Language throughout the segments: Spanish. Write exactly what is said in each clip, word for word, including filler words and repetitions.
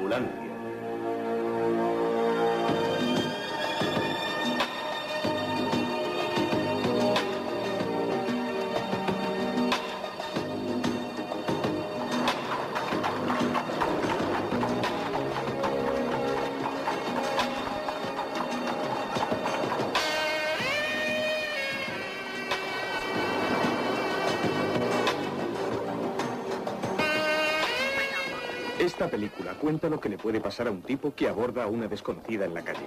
Ambulancia. Esta película cuenta lo que le puede pasar a un tipo que aborda a una desconocida en la calle.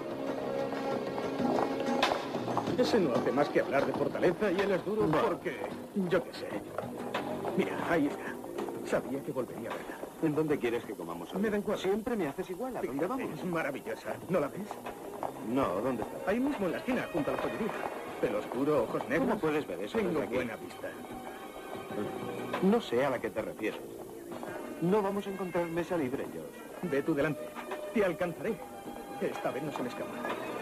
Ese no hace más que hablar de fortaleza y él es duro no. porque... yo qué sé. Mira, ahí está. Sabía que volvería a verla. ¿En dónde quieres que comamos hoy? Me da igual. Siempre me haces igual. ¿A dónde vamos? Es maravillosa. ¿No la ves? No, ¿dónde está? Ahí mismo en la esquina, junto a la joyería. Pelo oscuro, ojos negros. ¿Cómo puedes ver eso? Tengo desde aquí? buena vista. No sé a la que te refieres. No vamos a encontrar mesa libre, Josh. Ve tú delante. Te alcanzaré. Esta vez no se me escapa.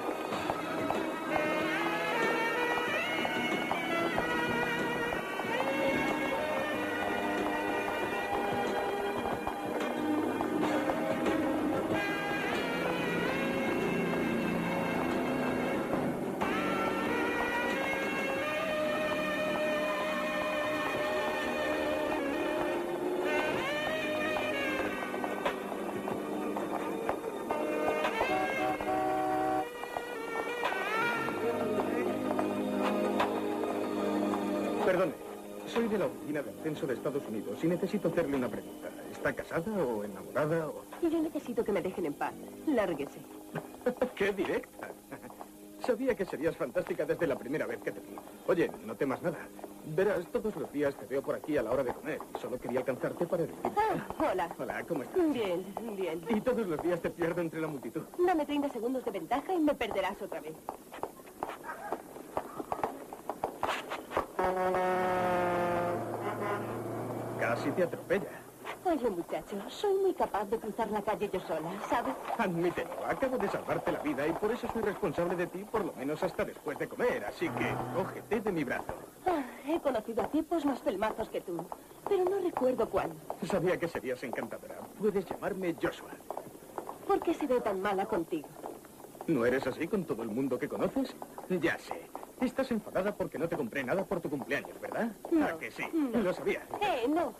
Perdone, soy de la oficina del censo de Estados Unidos y necesito hacerle una pregunta. ¿Está casada o enamorada o...? Yo necesito que me dejen en paz. Lárguese. ¡Qué directa! Sabía que serías fantástica desde la primera vez que te vi. Oye, no temas nada. Verás, todos los días te veo por aquí a la hora de comer. Y solo quería alcanzarte para decirte... Ah, hola. Hola, ¿cómo estás? Bien, bien. Y todos los días te pierdo entre la multitud. Dame treinta segundos de ventaja y me perderás otra vez. Casi te atropella. Oye, muchacho, soy muy capaz de cruzar la calle yo sola, ¿sabes? Admítelo, acabo de salvarte la vida y por eso soy responsable de ti, por lo menos hasta después de comer. Así que, cógete de mi brazo. Ah, he conocido a tipos más pelmazos que tú, pero no recuerdo cuál. Sabía que serías encantadora. Puedes llamarme Joshua. ¿Por qué seré tan mala contigo? ¿No eres así con todo el mundo que conoces? Ya sé. Estás enfadada porque no te compré nada por tu cumpleaños, ¿verdad? No, ¿A que sí? no. Lo sabía. Eh, no.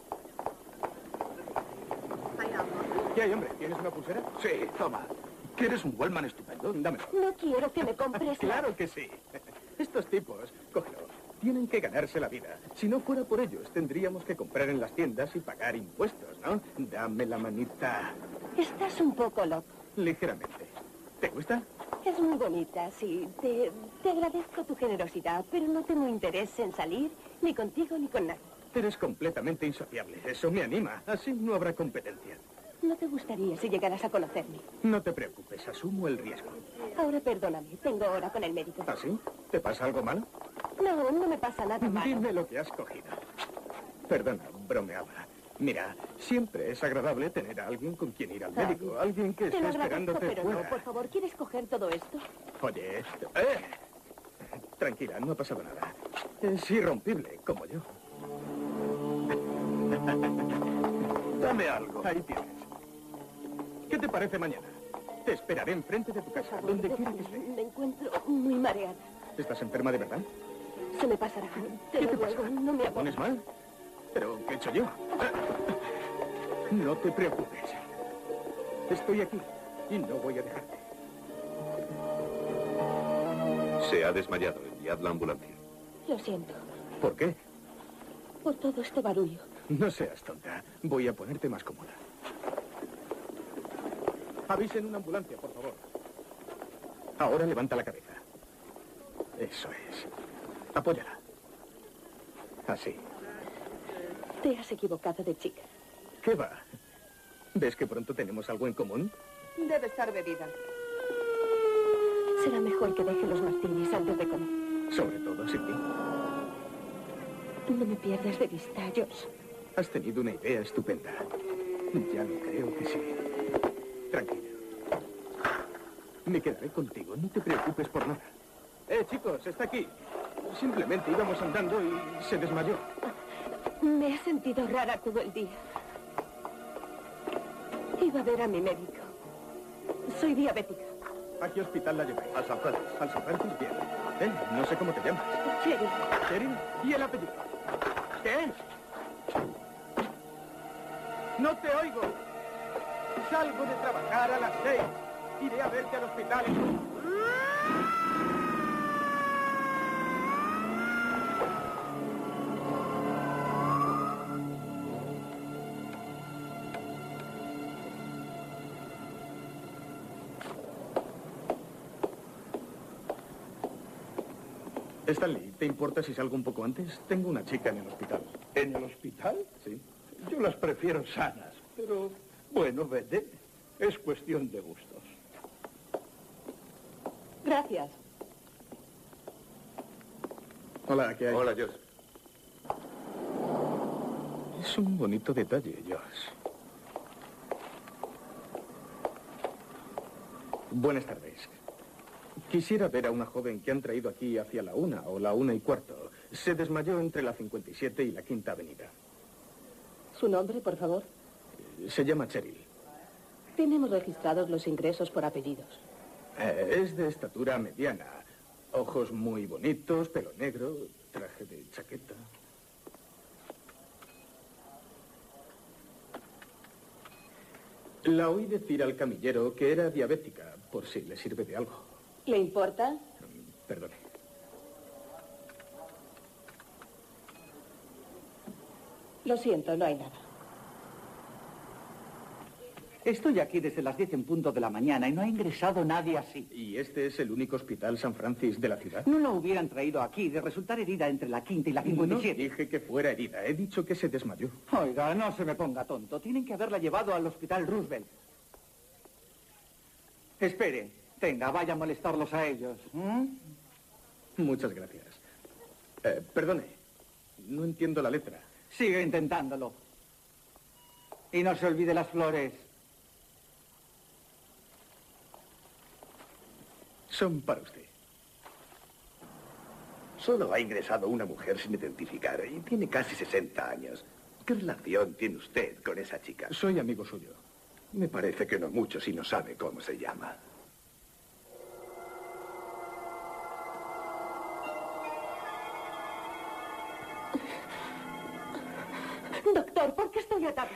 ¿Qué hay, hombre? ¿Tienes una pulsera? Sí, toma. ¿Quieres un Wellman estupendo? Dámelo. No quiero que me compres nada. Claro que sí. Estos tipos, cógelo, tienen que ganarse la vida. Si no fuera por ellos, tendríamos que comprar en las tiendas y pagar impuestos, ¿no? Dame la manita. Estás un poco loco. Ligeramente. ¿Te gusta? Es muy bonita, sí. Te, te agradezco tu generosidad, pero no tengo interés en salir ni contigo ni con nadie. Eres completamente insociable. Eso me anima. Así no habrá competencia. No te gustaría si llegaras a conocerme. No te preocupes, asumo el riesgo. Ahora perdóname, tengo hora con el médico. ¿Ah, sí? ¿Te pasa algo malo? No, no me pasa nada malo. Dime lo que has cogido. Perdona, bromeaba. Mira, siempre es agradable tener a alguien con quien ir al médico. Ay, Alguien que te esté lo agradezco, esperándote pero fuera. no, por favor, ¿quieres coger todo esto? Oye, esto... ¡Eh! Tranquila, no ha pasado nada. Es irrompible, como yo. Dame algo. Ahí tienes. ¿Qué te parece mañana? Te esperaré enfrente de tu Por casa, favor, donde quiera déjame, que esté. me encuentro muy mareada. ¿Estás enferma de verdad? Se me pasará. Te ¿Qué lo te ruego, pasa? no me ¿Te pones abordes. mal? ¿Pero qué he hecho yo? No te preocupes. Estoy aquí y no voy a dejarte. Se ha desmayado. Enviad la ambulancia. Lo siento ¿Por qué? por todo este barullo. No seas tonta. Voy a ponerte más cómoda. Avisen una ambulancia, por favor. Ahora levanta la cabeza. Eso es. Apóyala. Así. Te has equivocado de chica. ¿Qué va? ¿Ves que pronto tenemos algo en común? Debe estar bebida. Será mejor que deje los martinis antes de comer. Sobre todo sin ti. No me pierdas de vista, Josh. Has tenido una idea estupenda. Ya lo creo que sí. Tranquila. Me quedaré contigo. No te preocupes por nada. Eh, chicos, está aquí. Simplemente íbamos andando y se desmayó. Me he sentido rara todo el día. Iba Iba a ver a mi médico. Soy diabética. ¿A qué hospital la lleváis? Al San Francis. Al San Francis, bien. Eh, no sé cómo te llamas. Cheryl. ¿Cheryl? ¿Y el apellido? ¿Qué? ¡No te oigo! Salgo de trabajar a las seis. Iré a verte al hospital. Stanley, ¿te importa si salgo un poco antes? Tengo una chica en el hospital. ¿En el hospital? Sí. Yo las prefiero sanas, pero bueno, vete. Es cuestión de gustos. Gracias. Hola, ¿qué hay? Hola, Josh. Es un bonito detalle, Josh. Buenas tardes. Quisiera ver a una joven que han traído aquí hacia la una o la una y cuarto. Se desmayó entre la cincuenta y siete y la Quinta Avenida. ¿Su nombre, por favor? Se llama Cheryl. Tenemos registrados los ingresos por apellidos. Eh, es de estatura mediana. Ojos muy bonitos, pelo negro, traje de chaqueta. La oí decir al camillero que era diabética, por si le sirve de algo. ¿Le importa? Perdone. Lo siento, no hay nada. Estoy aquí desde las diez en punto de la mañana y no ha ingresado nadie así. ¿Y este es el único hospital San Francis de la ciudad? No la hubieran traído aquí de resultar herida entre la quinta y la cincuenta y siete. No dije que fuera herida. He dicho que se desmayó. Oiga, no se me ponga tonto. Tienen que haberla llevado al hospital Roosevelt. Espere. Tenga, vaya a molestarlos a ellos. ¿Mm? Muchas gracias. Eh, perdone. No entiendo la letra. Sigue intentándolo. Y no se olvide las flores. Son para usted. Solo ha ingresado una mujer sin identificar y tiene casi sesenta años. ¿Qué relación tiene usted con esa chica? Soy amigo suyo. Me parece que no mucho si no sabe cómo se llama. Doctor, ¿por qué estoy atada?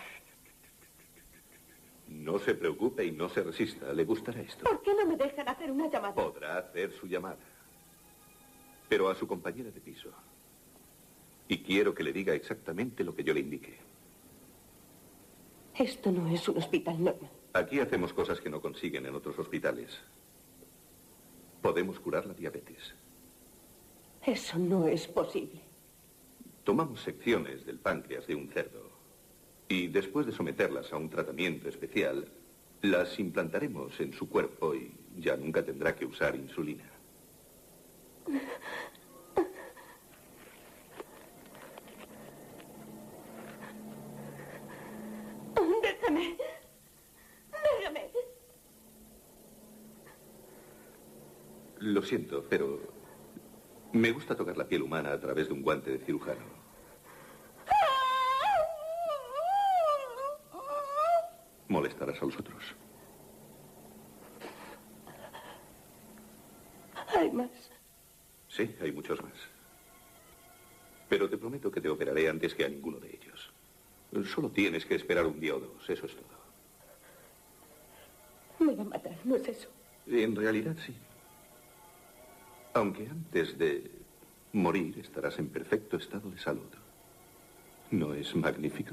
No se preocupe y no se resista. Le gustará esto. ¿Por qué no me dejan hacer una llamada? Podrá hacer su llamada. Pero a su compañera de piso. Y quiero que le diga exactamente lo que yo le indique. Esto no es un hospital normal. Aquí hacemos cosas que no consiguen en otros hospitales. Podemos curar la diabetes. Eso no es posible. Tomamos secciones del páncreas de un cerdo. Y después de someterlas a un tratamiento especial, las implantaremos en su cuerpo y ya nunca tendrá que usar insulina. Déjame. Déjame. Lo siento, pero me gusta tocar la piel humana a través de un guante de cirujano. Molestarás a los otros. Hay más. Sí, hay muchos más. Pero te prometo que te operaré antes que a ninguno de ellos. Solo tienes que esperar un día o dos, eso es todo. Me va a matar, ¿no es eso? En realidad sí. Aunque antes de morir estarás en perfecto estado de salud. ¿No es magnífico?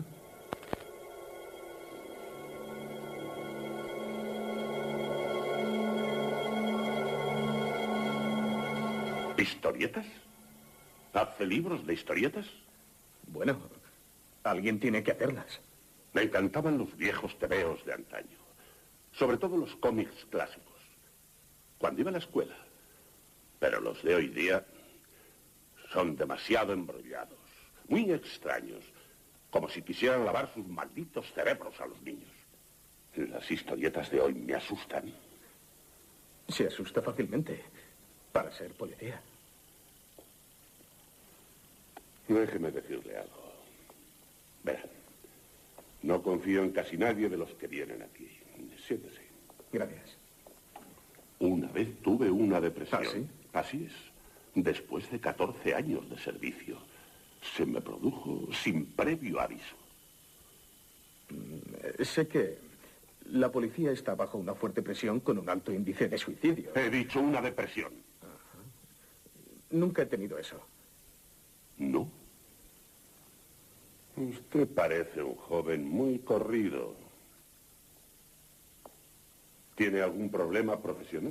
¿Historietas? ¿Hace libros de historietas? Bueno, alguien tiene que hacerlas. Me encantaban los viejos tebeos de antaño. Sobre todo los cómics clásicos. Cuando iba a la escuela. Pero los de hoy día son demasiado embrollados. Muy extraños. Como si quisieran lavar sus malditos cerebros a los niños. Las historietas de hoy me asustan. Se asusta fácilmente. Para ser policía. Déjeme decirle algo. Verán, No confío en casi nadie de los que vienen aquí. Siéntese. Gracias. Una vez tuve una depresión. ¿Ah, sí? Así es. Después de catorce años de servicio, se me produjo sin previo aviso. Mm, sé que la policía está bajo una fuerte presión con un alto índice de suicidio. He dicho una depresión. Ajá. Nunca he tenido eso. ¿No? Usted parece un joven muy corrido. ¿Tiene algún problema profesional?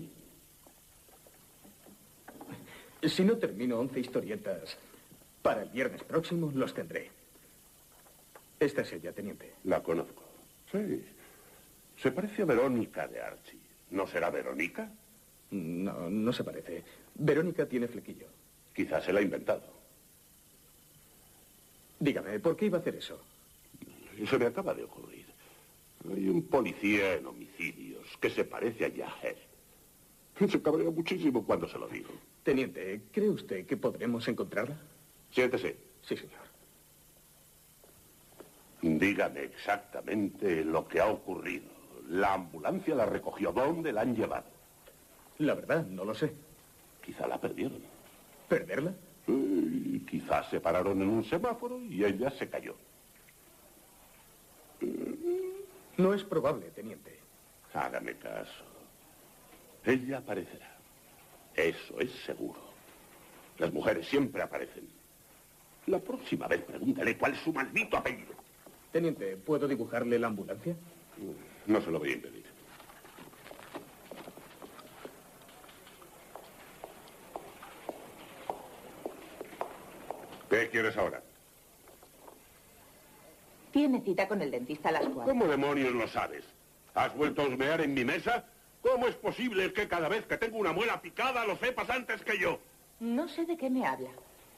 Si no termino once historietas para el viernes próximo, los tendré. Esta es ella, teniente. La conozco. Sí. Se parece a Verónica de Archie. ¿No será Verónica? No, no se parece. Verónica tiene flequillo. Quizás se la ha inventado. Dígame, ¿por qué iba a hacer eso? Se me acaba de ocurrir. Hay un policía en homicidios que se parece a Yaher. Se cabrea muchísimo cuando se lo digo. Teniente, ¿cree usted que podremos encontrarla? Siéntese. Sí, señor. Dígame exactamente lo que ha ocurrido. La ambulancia la recogió. ¿Dónde la han llevado? La verdad, no lo sé. Quizá la perdieron. ¿Perderla? Sí, quizás se pararon en un semáforo y ella se cayó. No es probable, teniente. Hágame caso. Ella aparecerá. Eso es seguro. Las mujeres siempre aparecen. La próxima vez pregúntale cuál es su maldito apellido. Teniente, ¿puedo dibujarle la ambulancia? No se lo voy a impedir. ¿Qué quieres ahora? Tiene cita con el dentista a las cuatro. ¿Cómo demonios lo sabes? ¿Has vuelto a husmear en mi mesa? ¿Cómo es posible que cada vez que tengo una muela picada lo sepas antes que yo? No sé de qué me habla.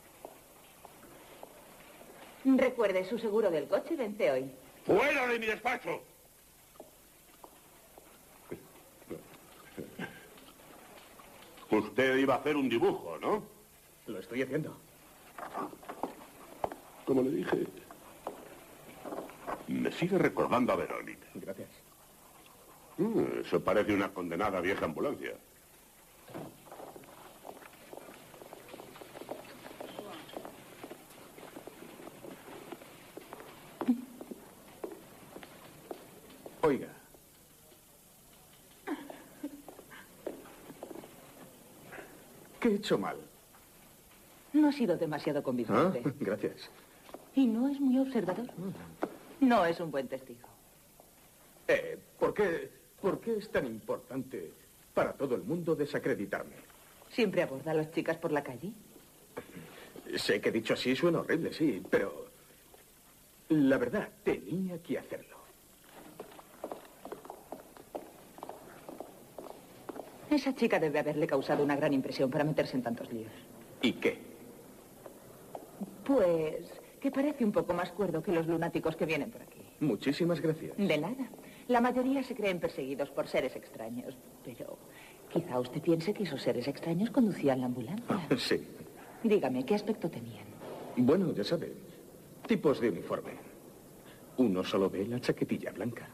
Recuerde, su seguro del coche vence hoy. ¡Fuera de mi despacho! Usted iba a hacer un dibujo, ¿no? Lo estoy haciendo. Como le dije, me sigue recordando a Verónica. Gracias. Mm, eso parece una condenada vieja ambulancia. Oiga. ¿Qué he hecho mal? No ha sido demasiado Ah, convincente. gracias. Y no es muy observador. No es un buen testigo. Eh, ¿por qué, ¿por qué es tan importante para todo el mundo desacreditarme? ¿Siempre aborda a las chicas por la calle? Sé que dicho así suena horrible, sí, pero la verdad, tenía que hacerlo. Esa chica debe haberle causado una gran impresión para meterse en tantos líos. ¿Y qué? Pues que parece un poco más cuerdo que los lunáticos que vienen por aquí. Muchísimas gracias. De nada. La mayoría se creen perseguidos por seres extraños, pero quizá usted piense que esos seres extraños conducían la ambulancia. Sí. Dígame, ¿qué aspecto tenían? Bueno, ya sabe, tipos de uniforme. Uno solo ve la chaquetilla blanca.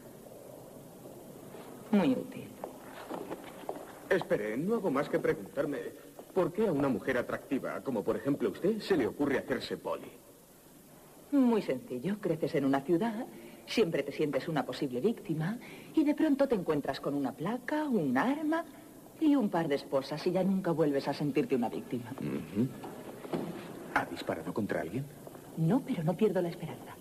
Muy útil. Espere, no hago más que preguntarme por qué a una mujer atractiva, como por ejemplo usted, se le ocurre hacerse poli. Muy sencillo. Creces en una ciudad, siempre te sientes una posible víctima y de pronto te encuentras con una placa, un arma y un par de esposas y ya nunca vuelves a sentirte una víctima. Uh-huh. ¿Ha disparado contra alguien? No, pero no pierdo la esperanza.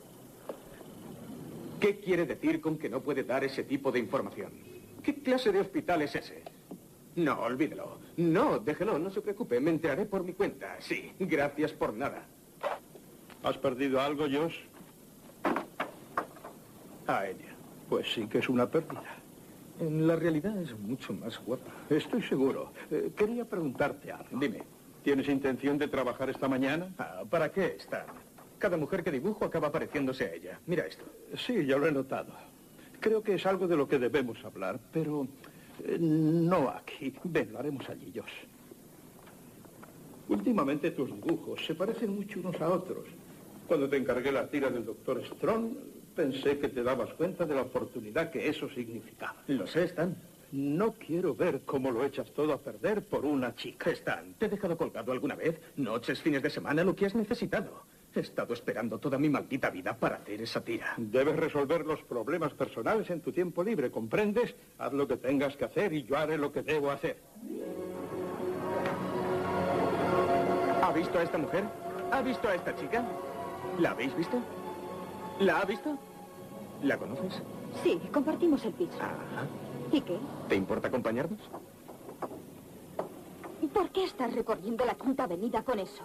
¿Qué quiere decir con que no puede dar ese tipo de información? ¿Qué clase de hospital es ese? No, olvídelo. No, déjelo, no se preocupe. Me enteraré por mi cuenta. Sí, gracias por nada. ¿Has perdido algo, Josh? A ella. Pues sí que es una pérdida. En la realidad es mucho más guapa. Estoy seguro. Eh, quería preguntarte algo. Dime. ¿Tienes intención de trabajar esta mañana? Ah, ¿para qué está? Cada mujer que dibujo acaba pareciéndose a ella. Mira esto. Sí, ya lo he notado. Creo que es algo de lo que debemos hablar, pero eh, no aquí. Ven, lo haremos allí, Josh. Últimamente tus dibujos se parecen mucho unos a otros. Cuando te encargué la tira del doctor Strong, Pensé que te dabas cuenta de la oportunidad que eso significaba. Lo sé, Stan. No quiero ver cómo lo echas todo a perder por una chica. Stan, ¿te he dejado colgado alguna vez? Noches, fines de semana, lo que has necesitado. He estado esperando toda mi maldita vida para hacer esa tira. Debes resolver los problemas personales en tu tiempo libre, ¿comprendes? Haz lo que tengas que hacer y yo haré lo que debo hacer. ¿Ha visto a esta mujer? ¿Ha visto a esta chica? ¿La habéis visto? ¿La ha visto? ¿La conoces? Sí, compartimos el piso. Ah. ¿Y qué? ¿Te importa acompañarnos? ¿Por qué estás recorriendo la Quinta Avenida con eso?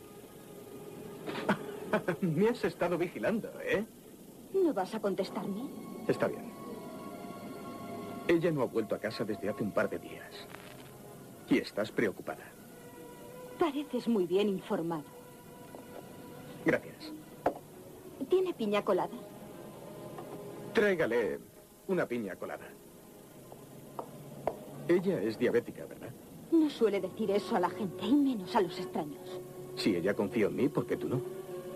Me has estado vigilando, ¿eh? ¿No vas a contestarme? Está bien. Ella no ha vuelto a casa desde hace un par de días. Y estás preocupada. Pareces muy bien informado. Gracias. ¿Tiene piña colada? Tráigale una piña colada. Ella es diabética, ¿verdad? No suele decir eso a la gente, y menos a los extraños. Si ella confía en mí, ¿por qué tú no?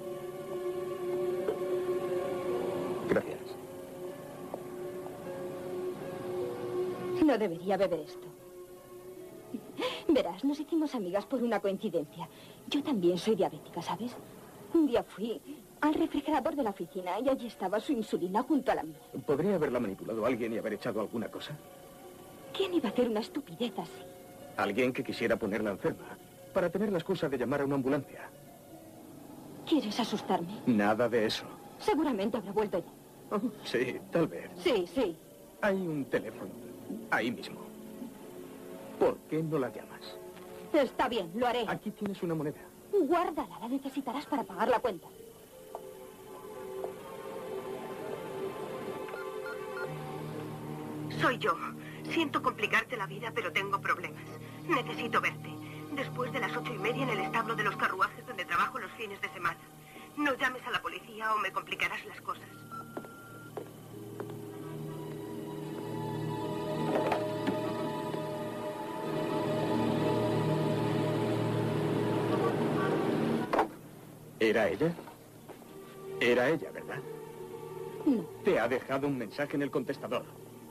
Gracias. No debería beber esto. Verás, nos hicimos amigas por una coincidencia. Yo también soy diabética, ¿sabes? Un día fui al refrigerador de la oficina y allí estaba su insulina junto a la mía. ¿Podría haberla manipulado alguien y haber echado alguna cosa? ¿Quién iba a hacer una estupidez así? Alguien que quisiera ponerla enferma, para tener la excusa de llamar a una ambulancia. ¿Quieres asustarme? Nada de eso. Seguramente habrá vuelto ya. Oh, sí, tal vez. Sí, sí. Hay un teléfono, ahí mismo. ¿Por qué no la llamas? Está bien, lo haré. Aquí tienes una moneda. Guárdala, la necesitarás para pagar la cuenta. Soy yo. Siento complicarte la vida, pero tengo problemas. Necesito verte. Después de las ocho y media en el establo de los carruajes donde trabajo los fines de semana. No llames a la policía o me complicarás las cosas. ¿Era ella? Era ella, ¿verdad? No. Te ha dejado un mensaje en el contestador.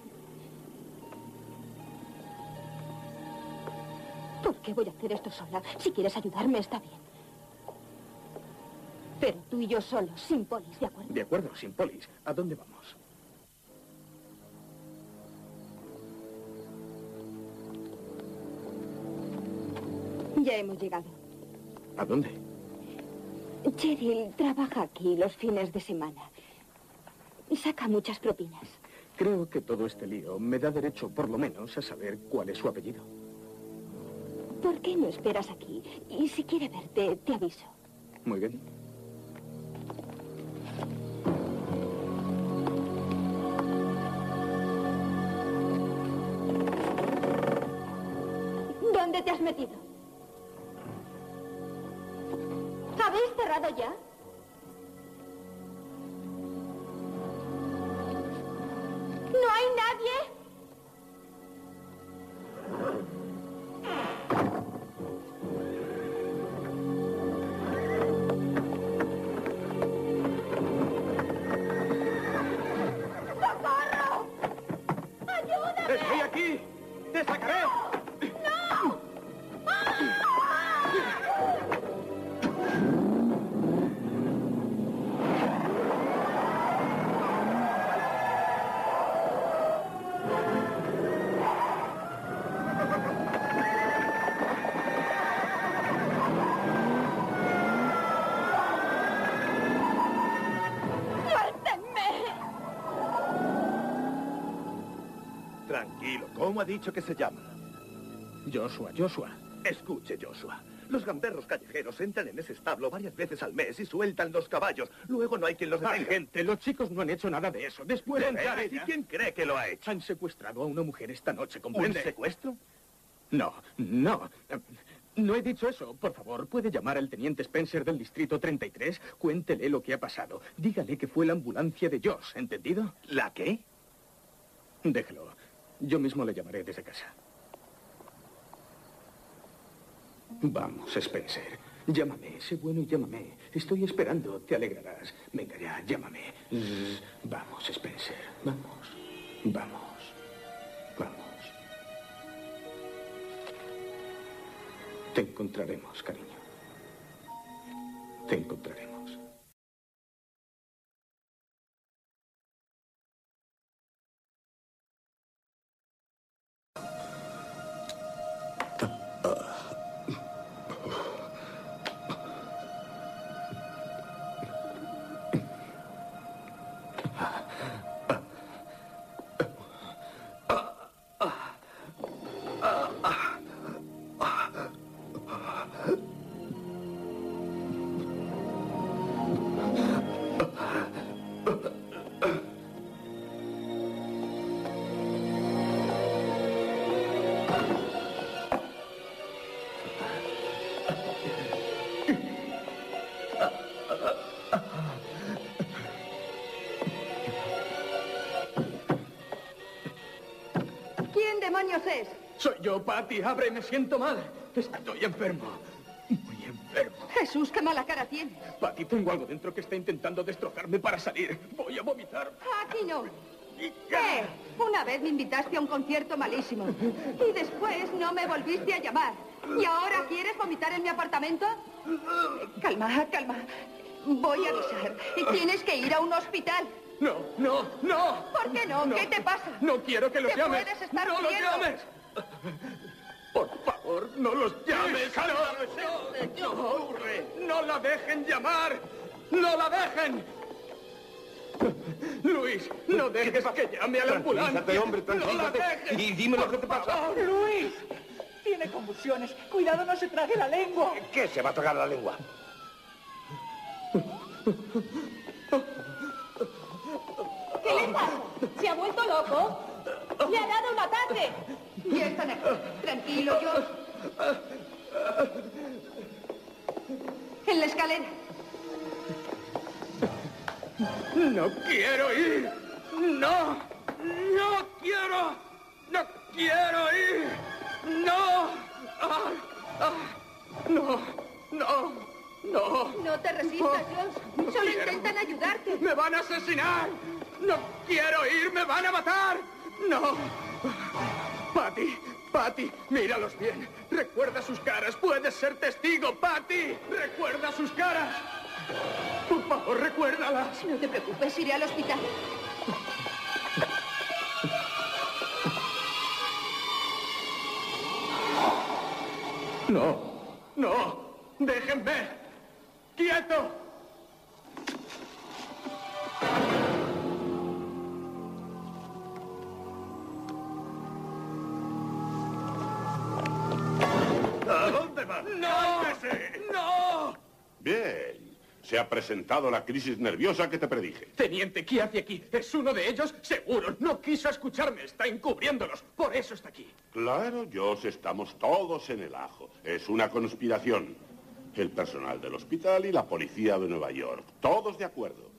¿Por qué voy a hacer esto sola? Si quieres ayudarme, está bien. Pero tú y yo solos, sin polis, ¿de acuerdo? De acuerdo, sin polis. ¿A dónde vamos? Ya hemos llegado. ¿A dónde? Cheryl trabaja aquí los fines de semana. Saca muchas propinas. Creo que todo este lío me da derecho, por lo menos, a saber cuál es su apellido. ¿Por qué no esperas aquí? Y si quiere verte, te aviso. Muy bien. ¿Dónde te has metido? ¿Habéis cerrado ya? ¿No hay nadie? ¡Socorro! ¡Ayúdame! ¡Estoy aquí! ¡Te sacaré! ¡No! Tranquilo, ¿cómo ha dicho que se llama? Joshua, Joshua. Escuche, Joshua. Los gamberros callejeros entran en ese establo varias veces al mes y sueltan los caballos. Luego no hay quien los detenga. Agente, los chicos no han hecho nada de eso. Después de ¿De entrar veras? ¿Y ella... quién cree que lo ha hecho? Han secuestrado a una mujer esta noche, ¿Un ¿comprende? secuestro? No, no. No he dicho eso. Por favor, ¿puede llamar al teniente Spencer del distrito treinta y tres? Cuéntele lo que ha pasado. Dígale que fue la ambulancia de Josh, ¿entendido? ¿La qué? Déjelo. Yo mismo le llamaré desde casa. Vamos, Spencer. Llámame, sé bueno y llámame. Estoy esperando, te alegrarás. Venga ya, llámame. Vamos, Spencer, vamos. Vamos. Vamos. Te encontraremos, cariño. Te encontraremos. Es? Soy yo, Patty. Abre, me siento mal. Estoy enfermo. Muy enfermo. Jesús, qué mala cara tienes. Patty, tengo algo dentro que está intentando destrozarme para salir. Voy a vomitar. Aquí no. ¿Qué? Una vez me invitaste a un concierto malísimo. Y después no me volviste a llamar. ¿Y ahora quieres vomitar en mi apartamento? Calma, calma. Voy a avisar. Tienes que ir a un hospital. No, no, no. ¿Por qué no? no. ¿Qué te pasa? No quiero que los ¿Te llames. puedes estar ¡No muriendo? los llames! Por favor, no los llames. No, no, ocurre. No la dejen llamar. No la dejen. Luis, no dejes que llame a la ambulancia. Hombre, no la dejes. Y dime lo que te pasa. Luis, tiene convulsiones. Cuidado, no se trague la lengua. ¿Qué se va a tragar la lengua? ¿Qué le pasa? ¿Se ha vuelto loco? ¡Le ha dado un ataque! Ya están aquí. Tranquilo, George. En la escalera. No quiero ir. No. No quiero. No quiero ir. No. Ah, ah, no. No. No. No te resistas, George. No Solo quiero. intentan ayudarte. ¡Me van a asesinar! ¡No quiero ir! ¡Me van a matar! ¡No! Patty, Patty, míralos bien. Recuerda sus caras. Puedes ser testigo, Patty. Recuerda sus caras. Por favor, recuérdalas. No te preocupes, iré al hospital. No, no. Déjenme. ¡Quieto! ¿A dónde vas? ¡No! ¡Cálmese! ¡No! Bien. Se ha presentado la crisis nerviosa que te predije. Teniente, ¿qué hace aquí? ¿Es uno de ellos? Seguro. No quiso escucharme. Está encubriéndolos. Por eso está aquí. Claro, Josh, estamos todos en el ajo. Es una conspiración. El personal del hospital y la policía de Nueva York. Todos de acuerdo.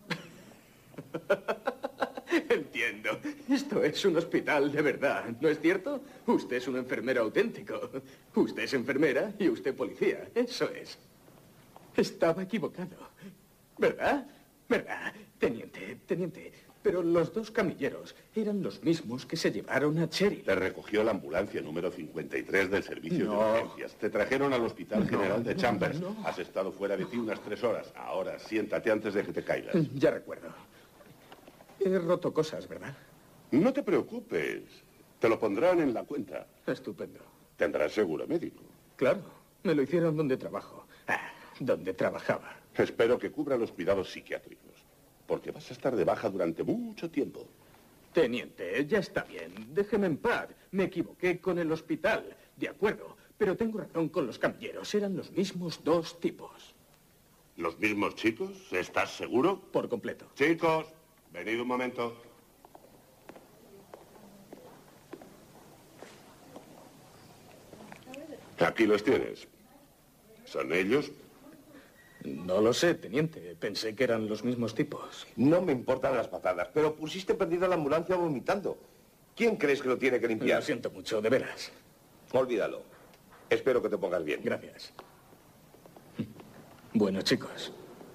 Entiendo. Esto es un hospital de verdad, ¿no es cierto? Usted es un enfermero auténtico. Usted es enfermera y usted policía. Eso es. Estaba equivocado. ¿Verdad? ¿Verdad? Teniente, teniente. Pero los dos camilleros eran los mismos que se llevaron a Cheryl. Te recogió la ambulancia número cincuenta y tres del servicio No. de urgencias. Te trajeron al Hospital No, General de no, Chambers. no. Has estado fuera de ti unas tres horas. Ahora siéntate antes de que te caigas. Ya recuerdo. He roto cosas, ¿verdad? No te preocupes. Te lo pondrán en la cuenta. Estupendo. Tendrás seguro médico. Claro. Me lo hicieron donde trabajo. Ah, donde trabajaba. Espero que cubra los cuidados psiquiátricos. Porque vas a estar de baja durante mucho tiempo. Teniente, ya está bien. Déjeme en paz. Me equivoqué con el hospital. De acuerdo. Pero tengo razón con los camilleros. Eran los mismos dos tipos. ¿Los mismos chicos? ¿Estás seguro? Por completo. Chicos, venid un momento. Aquí los tienes. ¿Son ellos? No lo sé, teniente. Pensé que eran los mismos tipos. No me importan las patadas, pero pusiste perdida la ambulancia vomitando. ¿Quién crees que lo tiene que limpiar? Lo siento mucho, de veras. Olvídalo. Espero que te pongas bien. Gracias. Bueno, chicos.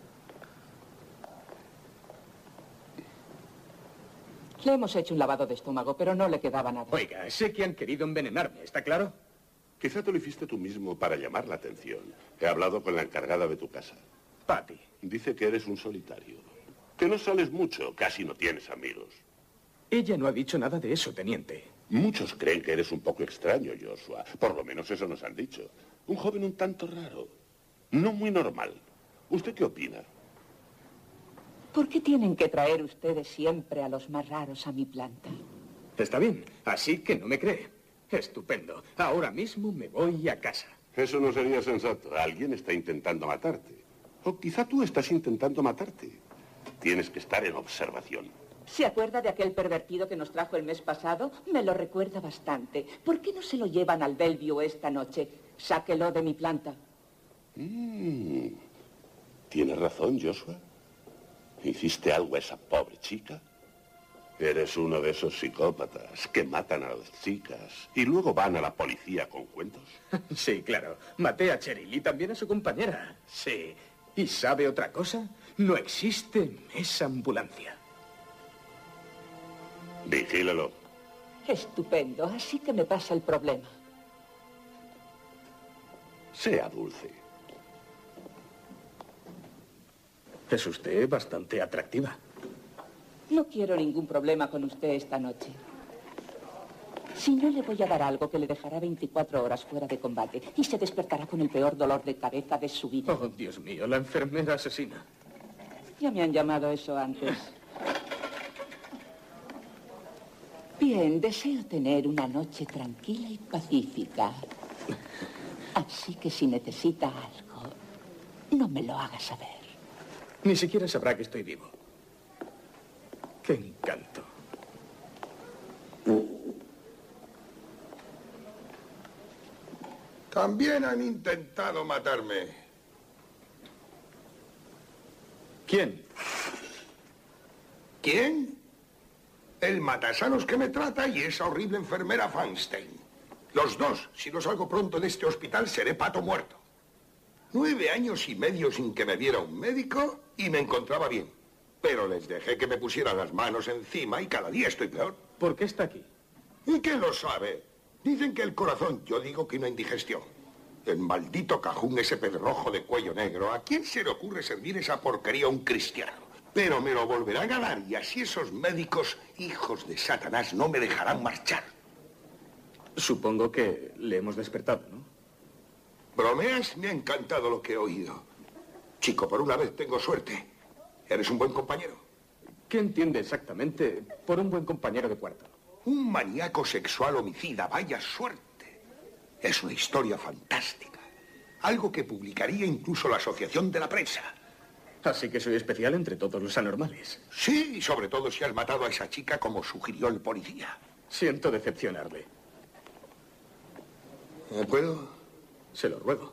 Le hemos hecho un lavado de estómago, pero no le quedaba nada. Oiga, sé que han querido envenenarme, ¿está claro? Quizá te lo hiciste tú mismo para llamar la atención. He hablado con la encargada de tu casa. Patty. Dice que eres un solitario. Que no sales mucho, casi no tienes amigos. Ella no ha dicho nada de eso, teniente. Muchos creen que eres un poco extraño, Joshua. Por lo menos eso nos han dicho. Un joven un tanto raro. No muy normal. ¿Usted qué opina? ¿Por qué tienen que traer ustedes siempre a los más raros a mi planta? Está bien, así que no me cree. Estupendo. Ahora mismo me voy a casa. Eso no sería sensato. Alguien está intentando matarte. O quizá tú estás intentando matarte. Tienes que estar en observación. ¿Se acuerda de aquel pervertido que nos trajo el mes pasado? Me lo recuerda bastante. ¿Por qué no se lo llevan al Bellevue esta noche? Sáquelo de mi planta. Mm. ¿Tienes razón, Joshua? ¿Hiciste algo a esa pobre chica? Eres uno de esos psicópatas que matan a las chicas y luego van a la policía con cuentos. Sí, claro. Maté a Cheryl y también a su compañera. Sí. ¿Y sabe otra cosa? No existe esa ambulancia. Vigílalo. Estupendo. Así que me pasa el problema. Sea dulce. Es usted bastante atractiva. No quiero ningún problema con usted esta noche. Si no, le voy a dar algo que le dejará veinticuatro horas fuera de combate y se despertará con el peor dolor de cabeza de su vida. Oh, Dios mío, la enfermera asesina. Ya me han llamado eso antes. Bien, deseo tener una noche tranquila y pacífica. Así que si necesita algo, no me lo haga saber. Ni siquiera sabrá que estoy vivo. ¡Qué encanto! También han intentado matarme. ¿Quién? ¿Quién? El matasanos que me trata y esa horrible enfermera Feinstein. Los dos. Si no salgo pronto de este hospital, seré pato muerto. Nueve años y medio sin que me viera un médico y me encontraba bien. Pero les dejé que me pusieran las manos encima y cada día estoy peor. ¿Por qué está aquí? ¿Y quién lo sabe? Dicen que el corazón, yo digo que una indigestión. El maldito cajún, ese pedrojo de cuello negro. ¿A quién se le ocurre servir esa porquería a un cristiano? Pero me lo volverán a dar y así esos médicos, hijos de Satanás, no me dejarán marchar. Supongo que le hemos despertado, ¿no? ¿Bromeas? Me ha encantado lo que he oído. Chico, por una vez tengo suerte. ¿Eres un buen compañero? ¿Qué entiende exactamente por un buen compañero de cuarto? Un maníaco sexual homicida, vaya suerte. Es una historia fantástica. Algo que publicaría incluso la Asociación de la Prensa. Así que soy especial entre todos los anormales. Sí, y sobre todo si has matado a esa chica como sugirió el policía. Siento decepcionarle. ¿Me puedo? Se lo ruego.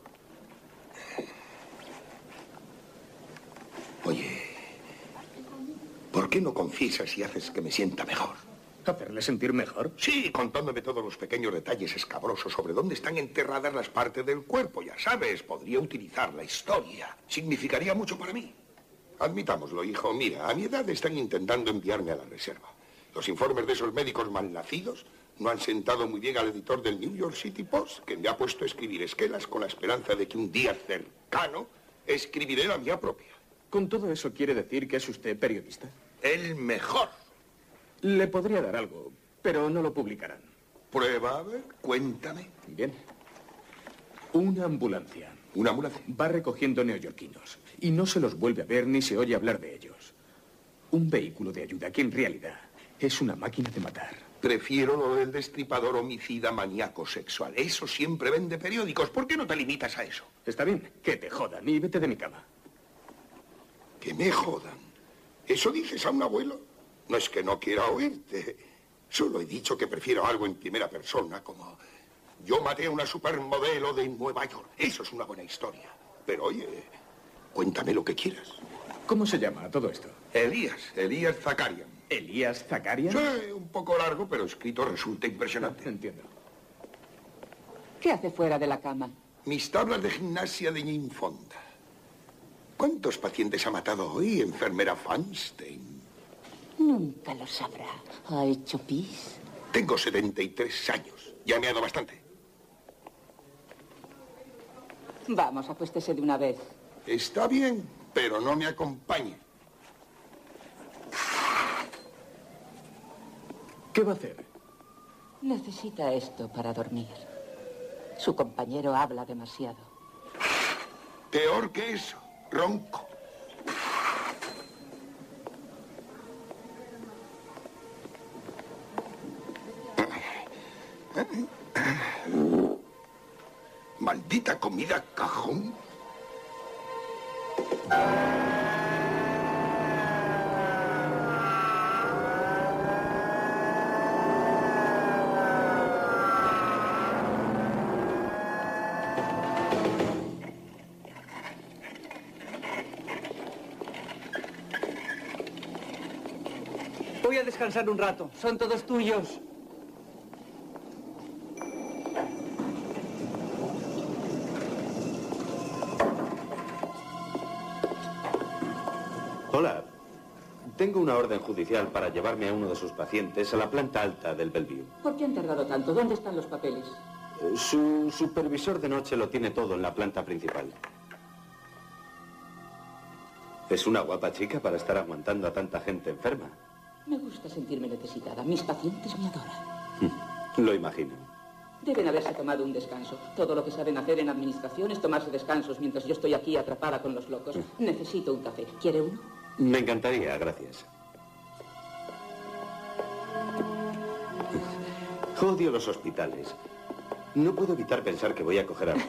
Oye, ¿por qué no confiesas y haces que me sienta mejor? ¿Hacerle sentir mejor? Sí, contándome todos los pequeños detalles escabrosos sobre dónde están enterradas las partes del cuerpo. Ya sabes, podría utilizar la historia. Significaría mucho para mí. Admitámoslo, hijo. Mira, a mi edad están intentando enviarme a la reserva. Los informes de esos médicos malnacidos no han sentado muy bien al editor del New York City Post, que me ha puesto a escribir esquelas con la esperanza de que un día cercano escribiré la mía propia. ¿Con todo eso quiere decir que es usted periodista? El mejor. Le podría dar algo, pero no lo publicarán. Prueba, a ver, cuéntame. Bien. Una ambulancia. ¿Una ambulancia? Va recogiendo neoyorquinos y no se los vuelve a ver ni se oye hablar de ellos. Un vehículo de ayuda que en realidad es una máquina de matar. Prefiero lo del destripador homicida maníaco sexual. Eso siempre vende periódicos. ¿Por qué no te limitas a eso? Está bien, que te jodan y vete de mi cama. Que me jodan. ¿Eso dices a un abuelo? No es que no quiera oírte. Solo he dicho que prefiero algo en primera persona, como yo maté a una supermodelo de Nueva York. Eso es una buena historia. Pero oye, cuéntame lo que quieras. ¿Cómo se llama todo esto? Elías, Elías Zakarian. ¿Elías Zakarian? Sí, un poco largo, pero escrito resulta impresionante. Entiendo. ¿Qué hace fuera de la cama? Mis tablas de gimnasia de Jane Fonda. ¿Cuántos pacientes ha matado hoy, enfermera Feinstein? Nunca lo sabrá. ¿Ha hecho pis? Tengo setenta y tres años. Ya me ha dado bastante. Vamos, acuéstese de una vez. Está bien, pero no me acompañe. ¿Qué va a hacer? Necesita esto para dormir. Su compañero habla demasiado. Peor que eso, ronco. Maldita comida cajón. Voy a descansar un rato. Son todos tuyos. Hola. Tengo una orden judicial para llevarme a uno de sus pacientes a la planta alta del Bellevue. ¿Por qué han tardado tanto? ¿Dónde están los papeles? Eh, Su supervisor de noche lo tiene todo en la planta principal. Es una guapa chica para estar aguantando a tanta gente enferma. Me gusta sentirme necesitada. Mis pacientes me adoran. Lo imagino. Deben haberse tomado un descanso. Todo lo que saben hacer en administración es tomarse descansos mientras yo estoy aquí atrapada con los locos. Necesito un café. ¿Quiere uno? Me encantaría, gracias. Odio los hospitales. No puedo evitar pensar que voy a coger algo.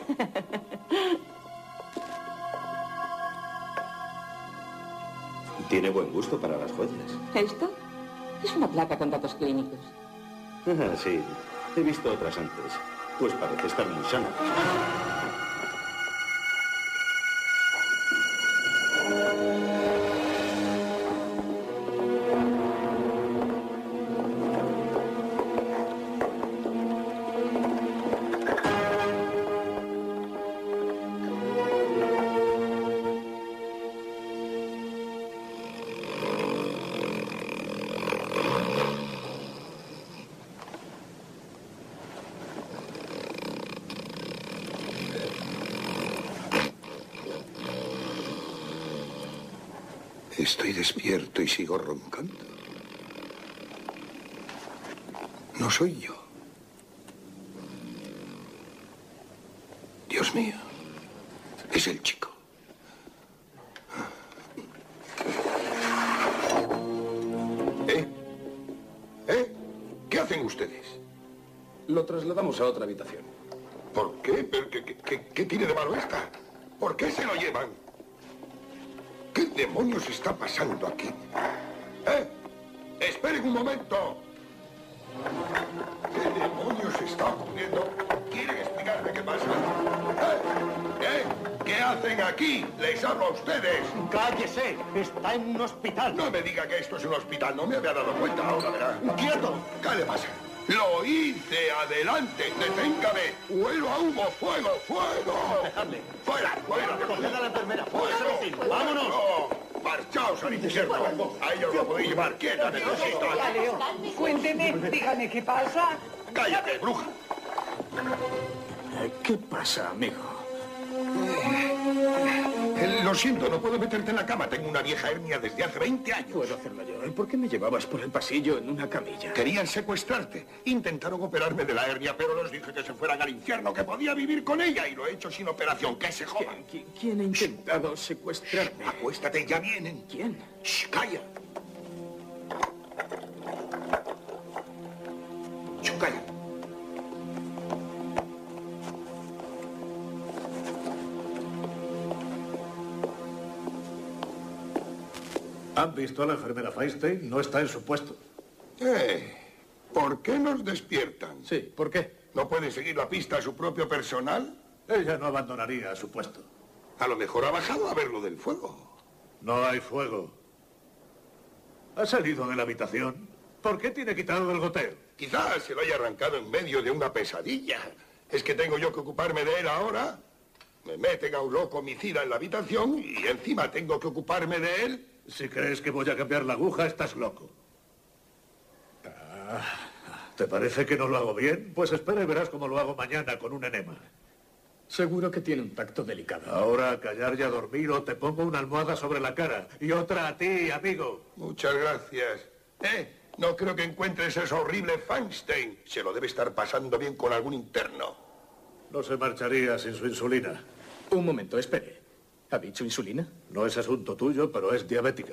Tiene buen gusto para las joyas. ¿Esto? Es una placa con datos clínicos. Ah, sí. He visto otras antes. Pues parece estar muy sana. Estoy despierto y sigo roncando. No soy yo. Dios mío. Es el chico. ¿Eh? ¿Eh? ¿Qué hacen ustedes? Lo trasladamos a otra habitación. ¿Por qué? ¿Pero qué, qué, qué tiene de malo esta? ¿Por qué se lo llevan? ¿Qué demonios está pasando aquí? ¿Eh? ¡Esperen un momento! ¿Qué demonios está ocurriendo? ¿Quieren explicarme qué pasa? ¿Eh? ¿Eh? ¿Qué hacen aquí? Les hablo a ustedes. ¡Cállese! Está en un hospital. No me diga que esto es un hospital. No me había dado cuenta ahora, ¿verdad? ¡Quieto! ¿Qué le pasa? ¡Lo hice! ¡Adelante! ¡Deténgame! ¡Huelo a humo! ¡Fuego! ¡Fuego! Dejadle. ¡Fuera! ¡Fuera! Coged a la enfermera. ¡Fuera! ¡Fuera! ¡Vámonos! ¡No! ¡Marchaos al infierno! A ellos lo podéis llevar quieta, necesito. Leo, cuénteme, dígame qué pasa. ¡Cállate, bruja! ¿Qué pasa, amigo? Eh, Lo siento, no puedo meterte en la cama. Tengo una vieja hernia desde hace veinte años. Puedo hacerlo yo. ¿Y por qué me llevabas por el pasillo en una camilla? Querían secuestrarte. Intentaron operarme de la hernia, pero les dije que se fueran al infierno, que podía vivir con ella y lo he hecho sin operación. ¡Que se jodan! ¿Quién, quién ha intentado secuestrarme? Acuéstate, ya vienen. ¿Quién? Shh, calla. Shh, calla. ¿Han visto a la enfermera Feinstein? No está en su puesto. Eh, ¿por qué nos despiertan? Sí, ¿por qué? ¿No puede seguir la pista a su propio personal? Ella no abandonaría su puesto. A lo mejor ha bajado a ver lo del fuego. No hay fuego. ¿Ha salido de la habitación? ¿Por qué tiene quitado el goteo? Quizás se lo haya arrancado en medio de una pesadilla. ¿Es que tengo yo que ocuparme de él ahora? Me meten a un loco homicida en la habitación y encima tengo que ocuparme de él. Si crees que voy a cambiar la aguja, estás loco. Ah, ¿te parece que no lo hago bien? Pues espera y verás cómo lo hago mañana con un enema. Seguro que tiene un tacto delicado. Ahora a callar y a dormir o te pongo una almohada sobre la cara. Y otra a ti, amigo. Muchas gracias. ¿Eh? No creo que encuentres ese horrible Feinstein. Se lo debe estar pasando bien con algún interno. No se marcharía sin su insulina. Un momento, espere. ¿Ha dicho insulina? No es asunto tuyo, pero es diabética.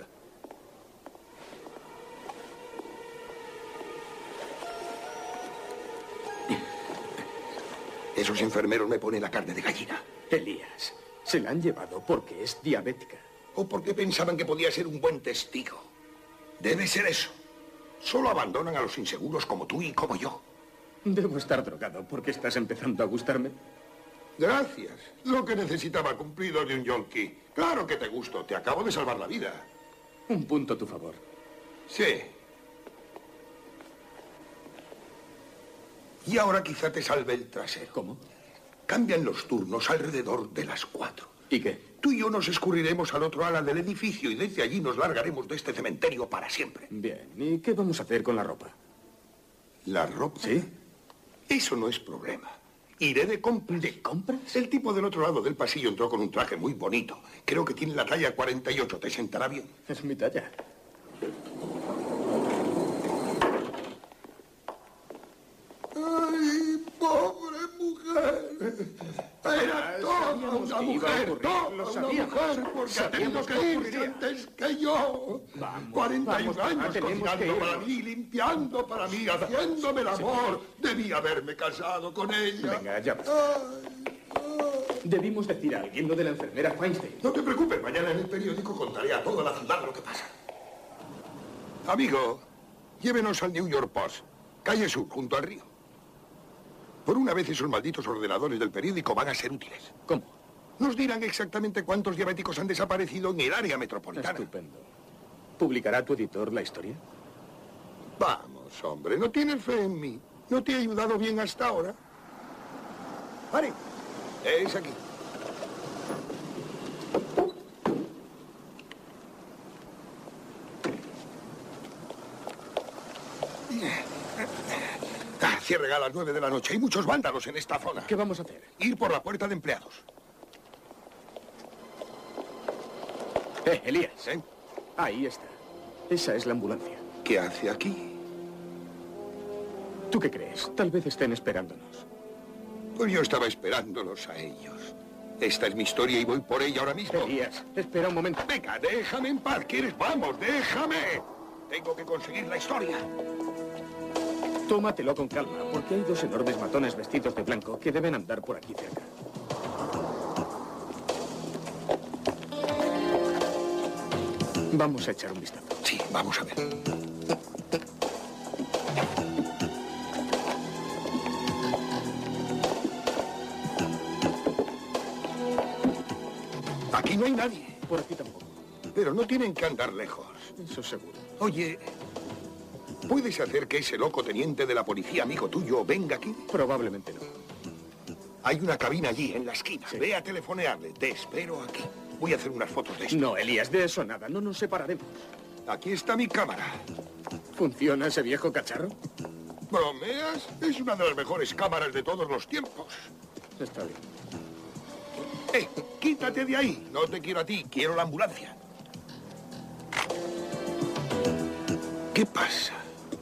Esos enfermeros me ponen la carne de gallina. Elías, se la han llevado porque es diabética. O porque pensaban que podía ser un buen testigo. Debe ser eso. Solo abandonan a los inseguros como tú y como yo. Debo estar drogado porque estás empezando a gustarme. Gracias. Lo que necesitaba cumplido de un yonki. Claro que te gusto. Te acabo de salvar la vida. Un punto a tu favor. Sí. Y ahora quizá te salve el trasero. ¿Cómo? Cambian los turnos alrededor de las cuatro. ¿Y qué? Tú y yo nos escurriremos al otro ala del edificio y desde allí nos largaremos de este cementerio para siempre. Bien. ¿Y qué vamos a hacer con la ropa? ¿La ropa? ¿Sí? Eso no es problema. Iré de compras. ¿De compras? El tipo del otro lado del pasillo entró con un traje muy bonito. Creo que tiene la talla cuarenta y ocho. ¿Te sentará bien? Es mi talla. ¡Ay, pobre mujer! Era toda una mujer, toda una mujer, porque ha tenido que irse antes que yo. Vamos, cuarenta y un vamos, años tenemos que cocinando ir. para mí, limpiando para mí, haciéndome el amor. Debía haberme casado con ella. Venga, ya basta. Ay, ay. Debimos decir a alguien lo de la enfermera Feinstein. No te preocupes, mañana en el periódico contaré a toda la ciudad lo que pasa. Amigo, llévenos al New York Post, calle Sur, junto al río. Por una vez esos malditos ordenadores del periódico van a ser útiles. ¿Cómo? Nos dirán exactamente cuántos diabéticos han desaparecido en el área metropolitana. Estupendo. ¿Publicará tu editor la historia? Vamos, hombre, ¿no tienes fe en mí? ¿No te he ayudado bien hasta ahora? Pare. Es aquí. Ah, cierre a las nueve de la noche. Hay muchos vándalos en esta zona. ¿Qué vamos a hacer? Ir por la puerta de empleados. Eh, Elías. ¿Eh? Ahí está. Esa es la ambulancia. ¿Qué hace aquí? ¿Tú qué crees? Tal vez estén esperándonos. Pues yo estaba esperándolos a ellos. Esta es mi historia y voy por ella ahora mismo. Elías, espera un momento. Venga, déjame en paz. ¿Quieres? Vamos, déjame. Tengo que conseguir la historia. Tómatelo con calma, porque hay dos enormes matones vestidos de blanco que deben andar por aquí cerca. Vamos a echar un vistazo. Sí, vamos a ver. Aquí no hay nadie. Por aquí tampoco. Pero no tienen que andar lejos. Eso seguro. Oye, ¿puedes hacer que ese loco teniente de la policía, amigo tuyo, venga aquí? Probablemente no. Hay una cabina allí, en la esquina. Sí. Ve a telefonearle. Te espero aquí. Voy a hacer unas fotos de esto. No, Elías, de eso nada. No nos separaremos. Aquí está mi cámara. ¿Funciona ese viejo cacharro? ¿Bromeas? Es una de las mejores cámaras de todos los tiempos. Está bien. ¡Eh! ¡Quítate de ahí! No te quiero a ti, quiero la ambulancia. ¿Qué pasa?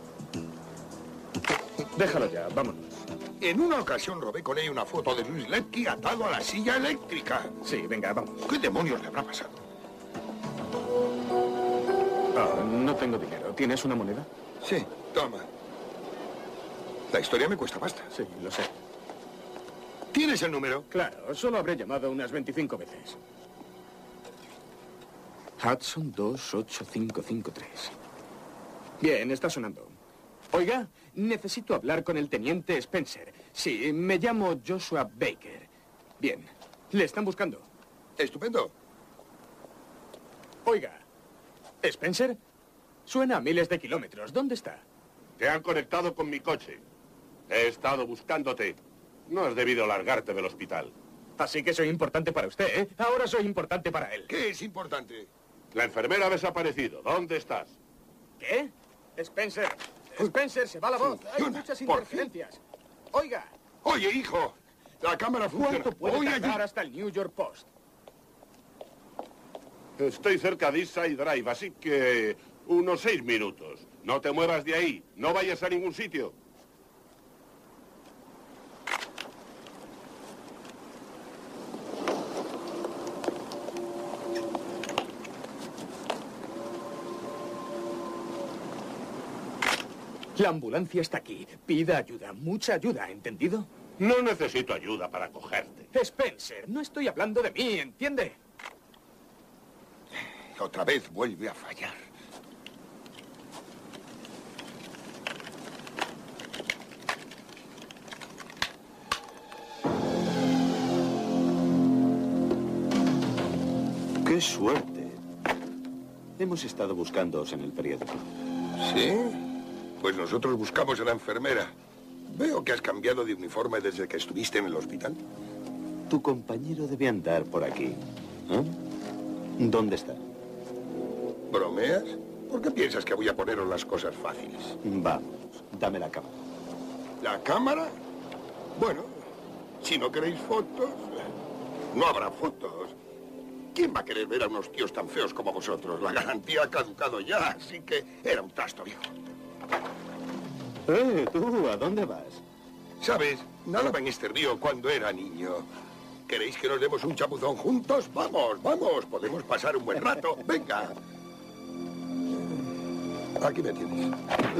Déjalo ya, vámonos. En una ocasión robé con ella una foto de Luis Lepke atado a la silla eléctrica. Sí, venga, vamos. ¿Qué demonios le habrá pasado? Ah, no tengo dinero. ¿Tienes una moneda? Sí, toma. La historia me cuesta pasta. Sí, lo sé. ¿Tienes el número? Claro, solo habré llamado unas veinticinco veces. Hudson dos ocho cinco cinco tres. Bien, está sonando. Oiga, necesito hablar con el teniente Spencer. Sí, me llamo Joshua Baker. Bien, le están buscando. Estupendo. Oiga, ¿Spencer? Suena a miles de kilómetros. ¿Dónde está? Te han conectado con mi coche. He estado buscándote. No has debido largarte del hospital. Así que soy importante para usted, ¿eh? Ahora soy importante para él. ¿Qué es importante? La enfermera ha desaparecido. ¿Dónde estás? ¿Qué? Spencer. Spencer, se va la voz. Hay muchas interferencias. Oiga. Oye, hijo. La cámara funciona. ¿Cuánto puede Voy tardar allí. hasta el New York Post? Estoy cerca de East Side Drive, así que unos seis minutos. No te muevas de ahí. No vayas a ningún sitio. La ambulancia está aquí. Pida ayuda, mucha ayuda, ¿entendido? No necesito ayuda para cogerte. Spencer, no estoy hablando de mí, ¿entiende? Otra vez vuelve a fallar. ¡Qué suerte! Hemos estado buscándoos en el periódico. ¿Sí? Pues nosotros buscamos a la enfermera. Veo que has cambiado de uniforme desde que estuviste en el hospital. Tu compañero debe andar por aquí. ¿Eh? ¿Dónde está? ¿Bromeas? ¿Por qué piensas que voy a poneros las cosas fáciles? Vamos, dame la cámara. ¿La cámara? Bueno, si no queréis fotos, no habrá fotos. ¿Quién va a querer ver a unos tíos tan feos como vosotros? La garantía ha caducado ya, así que era un trasto viejo. Eh, tú, ¿a dónde vas? ¿Sabes? Nadaba en este río cuando era niño. ¿Queréis que nos demos un chapuzón juntos? Vamos, vamos, podemos pasar un buen rato. Venga. Aquí me tienes.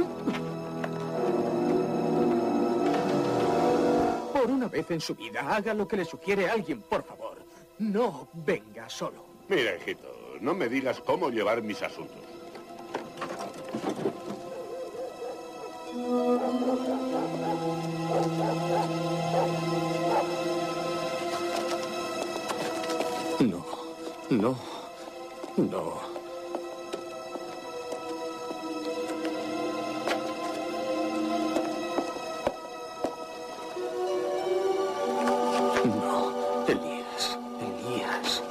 Por una vez en su vida, haga lo que le sugiere alguien, por favor. No venga solo. Mira, hijito, no me digas cómo llevar mis asuntos. No, no, no. No, Elías, Elías.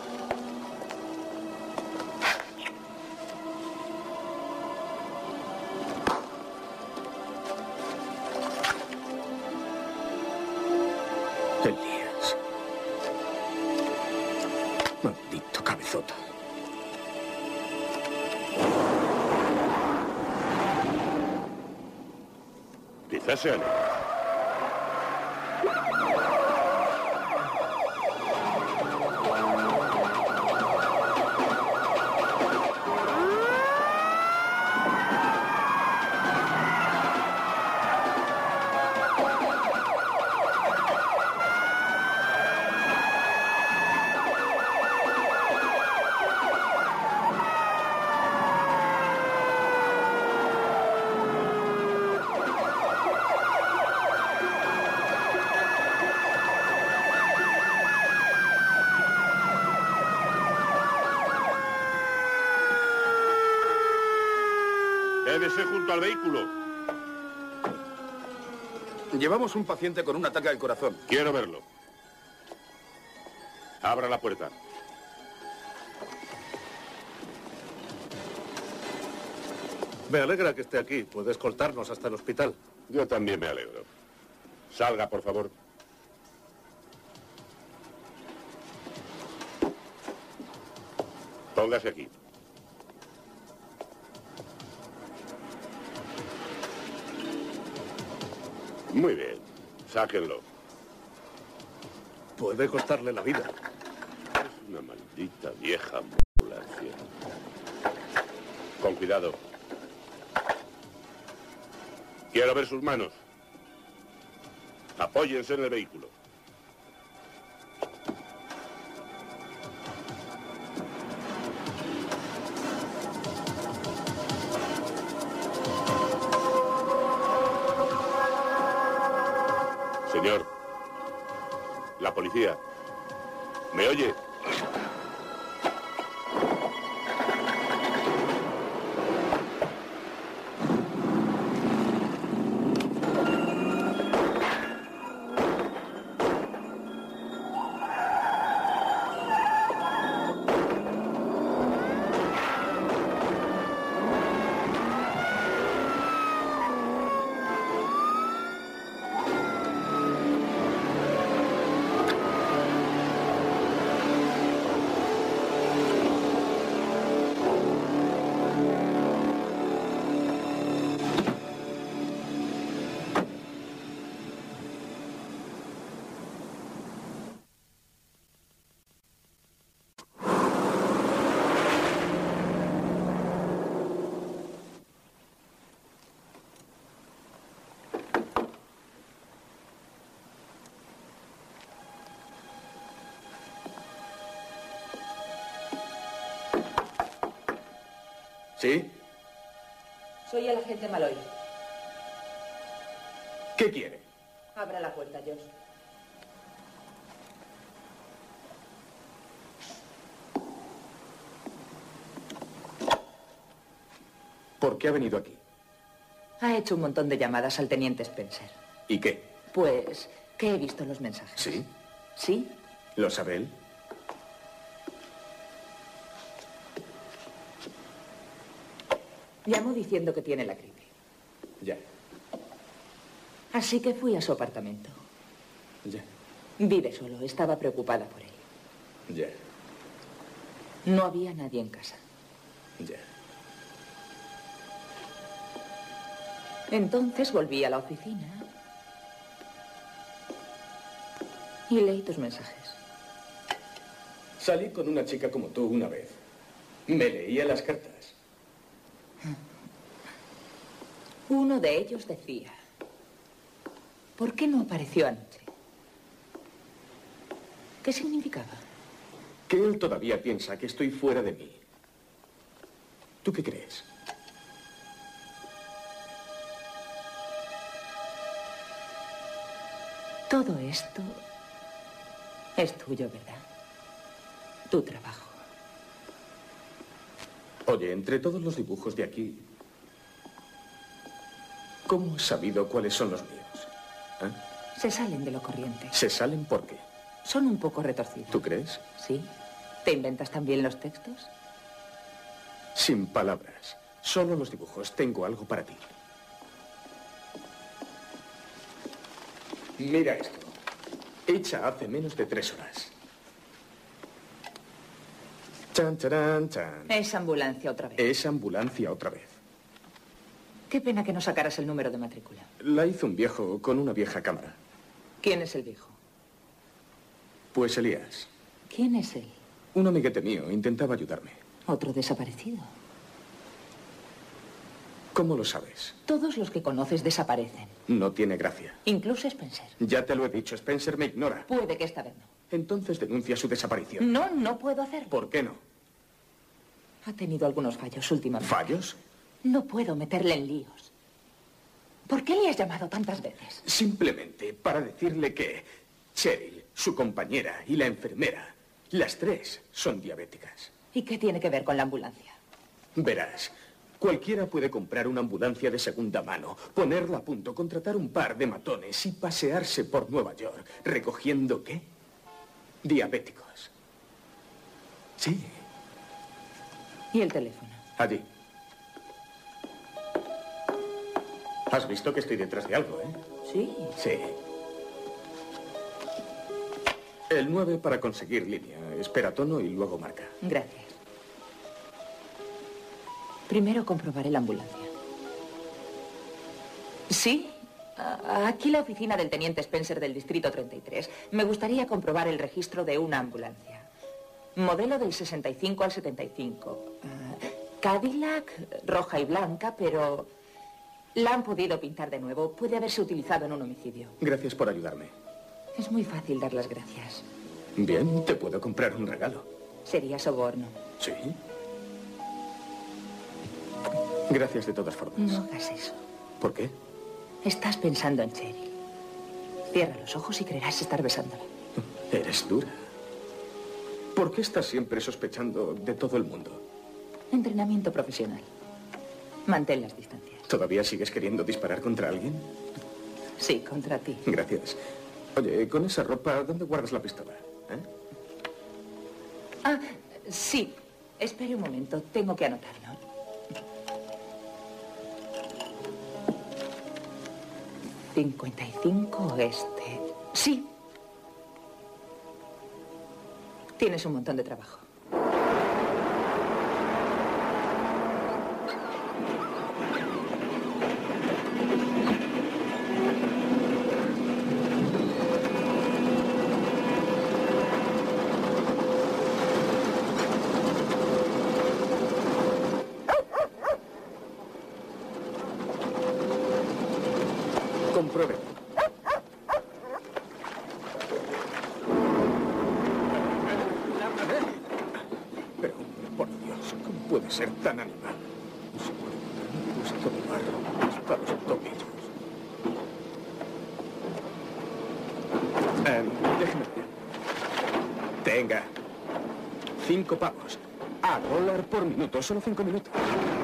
Elías. Maldito cabezota. Quizás sea Elías. Quédese junto al vehículo. Llevamos un paciente con un ataque al corazón. Quiero verlo. Abra la puerta. Me alegra que esté aquí. Puede escoltarnos hasta el hospital. Yo también me alegro. Salga, por favor. Póngase aquí. Muy bien. Sáquenlo. Puede costarle la vida. Es una maldita vieja ambulancia. Con cuidado. Quiero ver sus manos. Apóyense en el vehículo. Señor, la policía. ¿Me oye? ¿Sí? Soy el agente Malloy. ¿Qué quiere? Abra la puerta, Josh. ¿Por qué ha venido aquí? Ha hecho un montón de llamadas al teniente Spencer. ¿Y qué? Pues que he visto los mensajes. ¿Sí? ¿Sí? ¿Lo sabe él? Llamó diciendo que tiene la gripe. Ya. Así que fui a su apartamento. Ya. Vive solo, estaba preocupada por él. Ya. No había nadie en casa. Ya. Entonces volví a la oficina y leí tus mensajes. Salí con una chica como tú una vez. Me leía las cartas. Uno de ellos decía: ¿por qué no apareció anoche? ¿Qué significaba? Que él todavía piensa que estoy fuera de mí. ¿Tú qué crees? Todo esto es tuyo, ¿verdad? Tu trabajo. Oye, entre todos los dibujos de aquí, ¿cómo has sabido cuáles son los míos? ¿Eh? Se salen de lo corriente. ¿Se salen por qué? Son un poco retorcidos. ¿Tú crees? ¿Sí? ¿Te inventas también los textos? Sin palabras. Solo los dibujos. Tengo algo para ti. Mira esto. Hecha hace menos de tres horas. Chan, charán, chan. Es ambulancia otra vez. Es ambulancia otra vez. Qué pena que no sacaras el número de matrícula. La hizo un viejo con una vieja cámara. ¿Quién es el viejo? Pues Elías. ¿Quién es él? Un amiguete mío intentaba ayudarme. Otro desaparecido. ¿Cómo lo sabes? Todos los que conoces desaparecen. No tiene gracia. Incluso Spencer. Ya te lo he dicho, Spencer me ignora. Puede que esta vez no. Entonces denuncia su desaparición. No, no puedo hacerlo. ¿Por qué no? Ha tenido algunos fallos últimamente. ¿Fallos? No puedo meterle en líos. ¿Por qué le has llamado tantas veces? Simplemente para decirle que Cheryl, su compañera y la enfermera, las tres son diabéticas. ¿Y qué tiene que ver con la ambulancia? Verás, cualquiera puede comprar una ambulancia de segunda mano, ponerla a punto, contratar un par de matones y pasearse por Nueva York, recogiendo, ¿qué? Diabéticos. Sí. ¿Y el teléfono? Allí. Has visto que estoy detrás de algo, ¿eh? Sí. Sí. El nueve para conseguir línea. Espera tono y luego marca. Gracias. Primero comprobaré la ambulancia. Sí. A- Aquí la oficina del teniente Spencer del distrito treinta y tres. Me gustaría comprobar el registro de una ambulancia. Modelo del sesenta y cinco al setenta y cinco. Ah, Cadillac, roja y blanca, pero la han podido pintar de nuevo. Puede haberse utilizado en un homicidio. Gracias por ayudarme. Es muy fácil dar las gracias. Bien, te puedo comprar un regalo. Sería soborno. ¿Sí? Gracias de todas formas. No hagas eso. ¿Por qué? Estás pensando en Cheryl. Cierra los ojos y creerás estar besándola. Eres dura. ¿Por qué estás siempre sospechando de todo el mundo? Entrenamiento profesional. Mantén las distancias. ¿Todavía sigues queriendo disparar contra alguien? Sí, contra ti. Gracias. Oye, con esa ropa, ¿dónde guardas la pistola? ¿Eh? Ah, sí. Espere un momento. Tengo que anotarlo. cincuenta y cinco oeste. Sí. Tienes un montón de trabajo. Compruebe. Pero, por Dios, ¿cómo puede ser tan animal? Los tobillos. Eh, déjeme ver. Tenga. Cinco pavos. A dólar por minuto. Solo cinco minutos.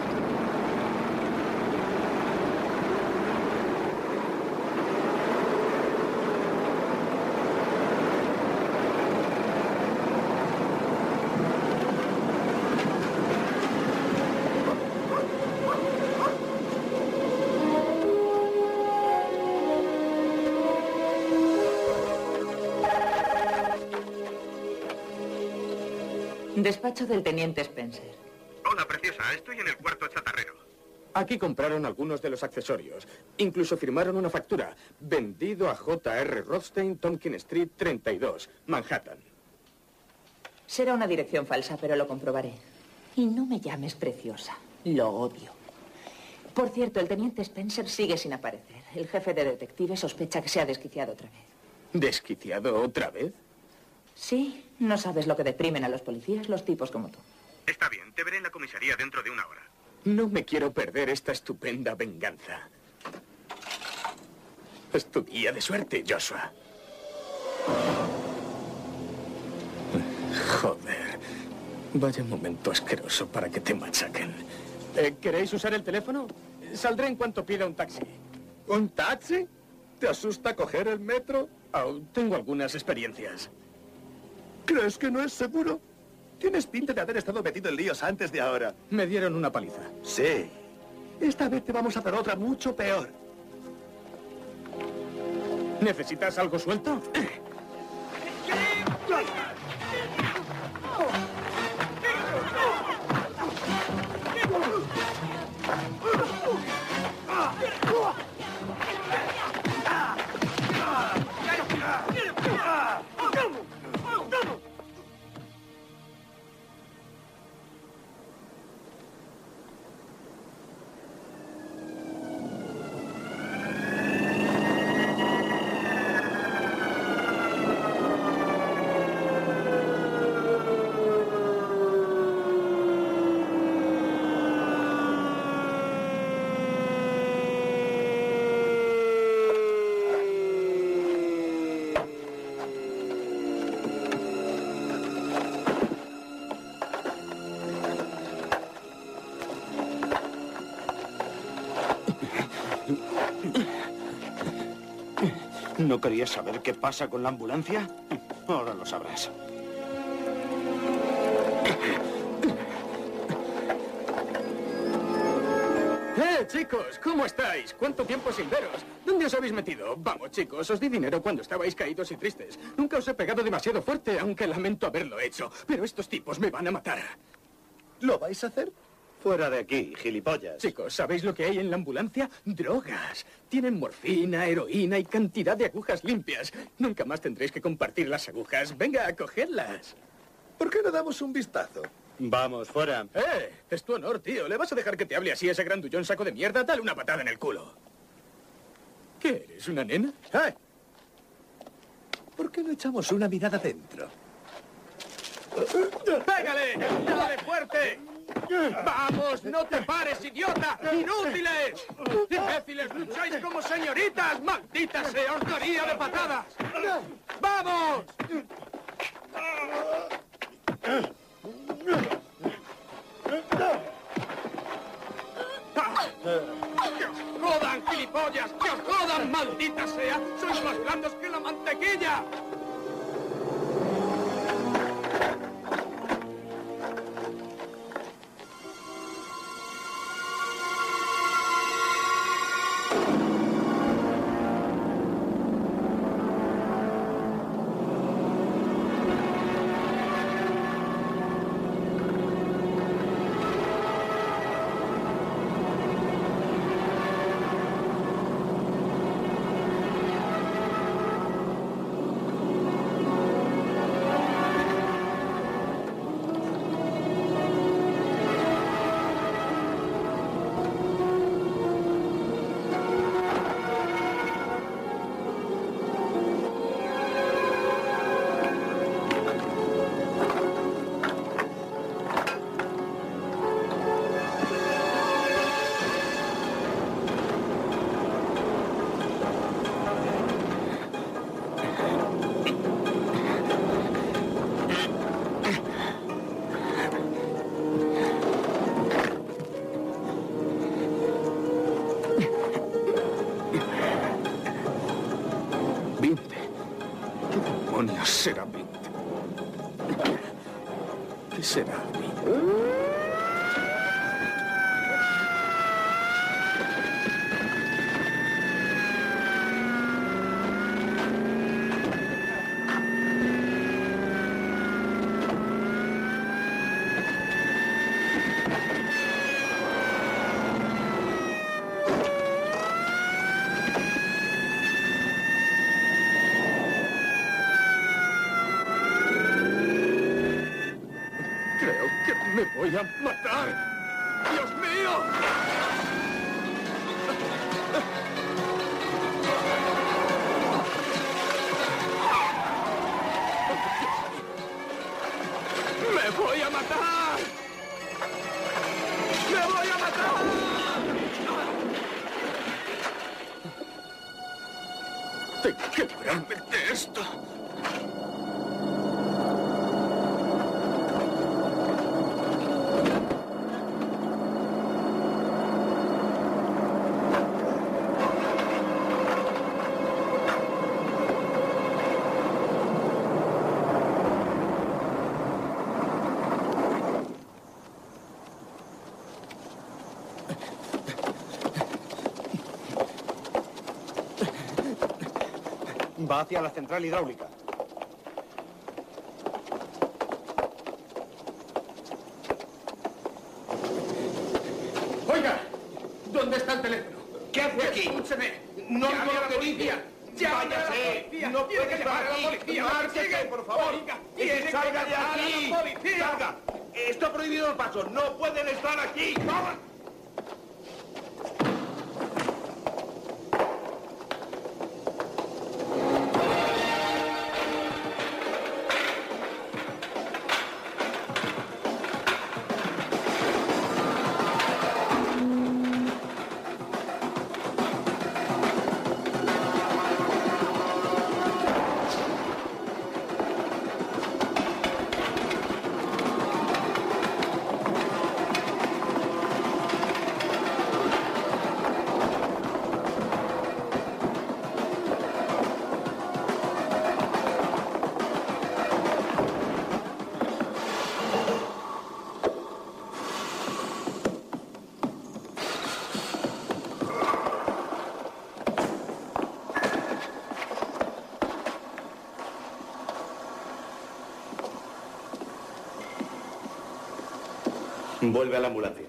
Despacho del teniente Spencer. Hola, preciosa. Estoy en el cuarto chatarrero. Aquí compraron algunos de los accesorios. Incluso firmaron una factura. Vendido a J R Rothstein, Tompkin Street treinta y dos, Manhattan. Será una dirección falsa, pero lo comprobaré. Y no me llames preciosa. Lo odio. Por cierto, el teniente Spencer sigue sin aparecer. El jefe de detectives sospecha que se ha desquiciado otra vez. ¿Desquiciado otra vez? Sí, no sabes lo que deprimen a los policías, los tipos como tú. Está bien, te veré en la comisaría dentro de una hora. No me quiero perder esta estupenda venganza. Es tu día de suerte, Joshua. Joder. Vaya momento asqueroso para que te machaquen. Eh, ¿Queréis usar el teléfono? Saldré en cuanto pida un taxi. ¿Un taxi? ¿Te asusta coger el metro? Oh, tengo algunas experiencias. ¿Crees que no es seguro? Tienes pinta de haber estado metido en líos antes de ahora. Me dieron una paliza. Sí. Esta vez te vamos a dar otra mucho peor. ¿Necesitas algo suelto? ¿No querías saber qué pasa con la ambulancia? Ahora lo sabrás. ¡Eh, chicos! ¿Cómo estáis? ¿Cuánto tiempo sin veros? ¿Dónde os habéis metido? Vamos, chicos, os di dinero cuando estabais caídos y tristes. Nunca os he pegado demasiado fuerte, aunque lamento haberlo hecho. Pero estos tipos me van a matar. ¿Lo vais a hacer? Fuera de aquí, gilipollas. Chicos, ¿sabéis lo que hay en la ambulancia? Drogas. Tienen morfina, heroína y cantidad de agujas limpias. Nunca más tendréis que compartir las agujas. Venga, a cogerlas. ¿Por qué no damos un vistazo? Vamos, fuera. ¡Eh! Es tu honor, tío. ¿Le vas a dejar que te hable así a ese grandullón saco de mierda? Dale una patada en el culo. ¿Qué eres, una nena? ¡Eh! ¿Por qué no echamos una mirada dentro? ¡Pégale! ¡Dale fuerte! ¡Vamos! ¡No te pares, idiota! ¡Inútiles! ¡Imbéciles! ¡Lucháis como señoritas! ¡Maldita sea! ¡Os daría de patadas! ¡Vamos! ¡Que os jodan, gilipollas! ¡Que os jodan, maldita sea! ¡Sois más blandos que la mantequilla! Vinte. ¿Qué demonios será veinte? ¿Qué será veinte? ¡Me voy a matar! ¡Dios mío! ¡Me voy a matar! ¡Me voy a matar! Tengo que librarme de esto. Va hacia la central hidráulica. Oiga, ¿dónde está el teléfono? ¿Qué hace aquí? Escúcheme. No llame a la policía. ¡Llame a la Váyase. policía! No ¡Tiene puede que llamar estar a la aquí. policía! Márchese, por favor. Oiga, tiene que ¡Salga de llamar aquí! a la policía! ¡Salga! Está prohibido el paso. No pueden estar aquí. ¡Vamos! Vuelve a la ambulancia.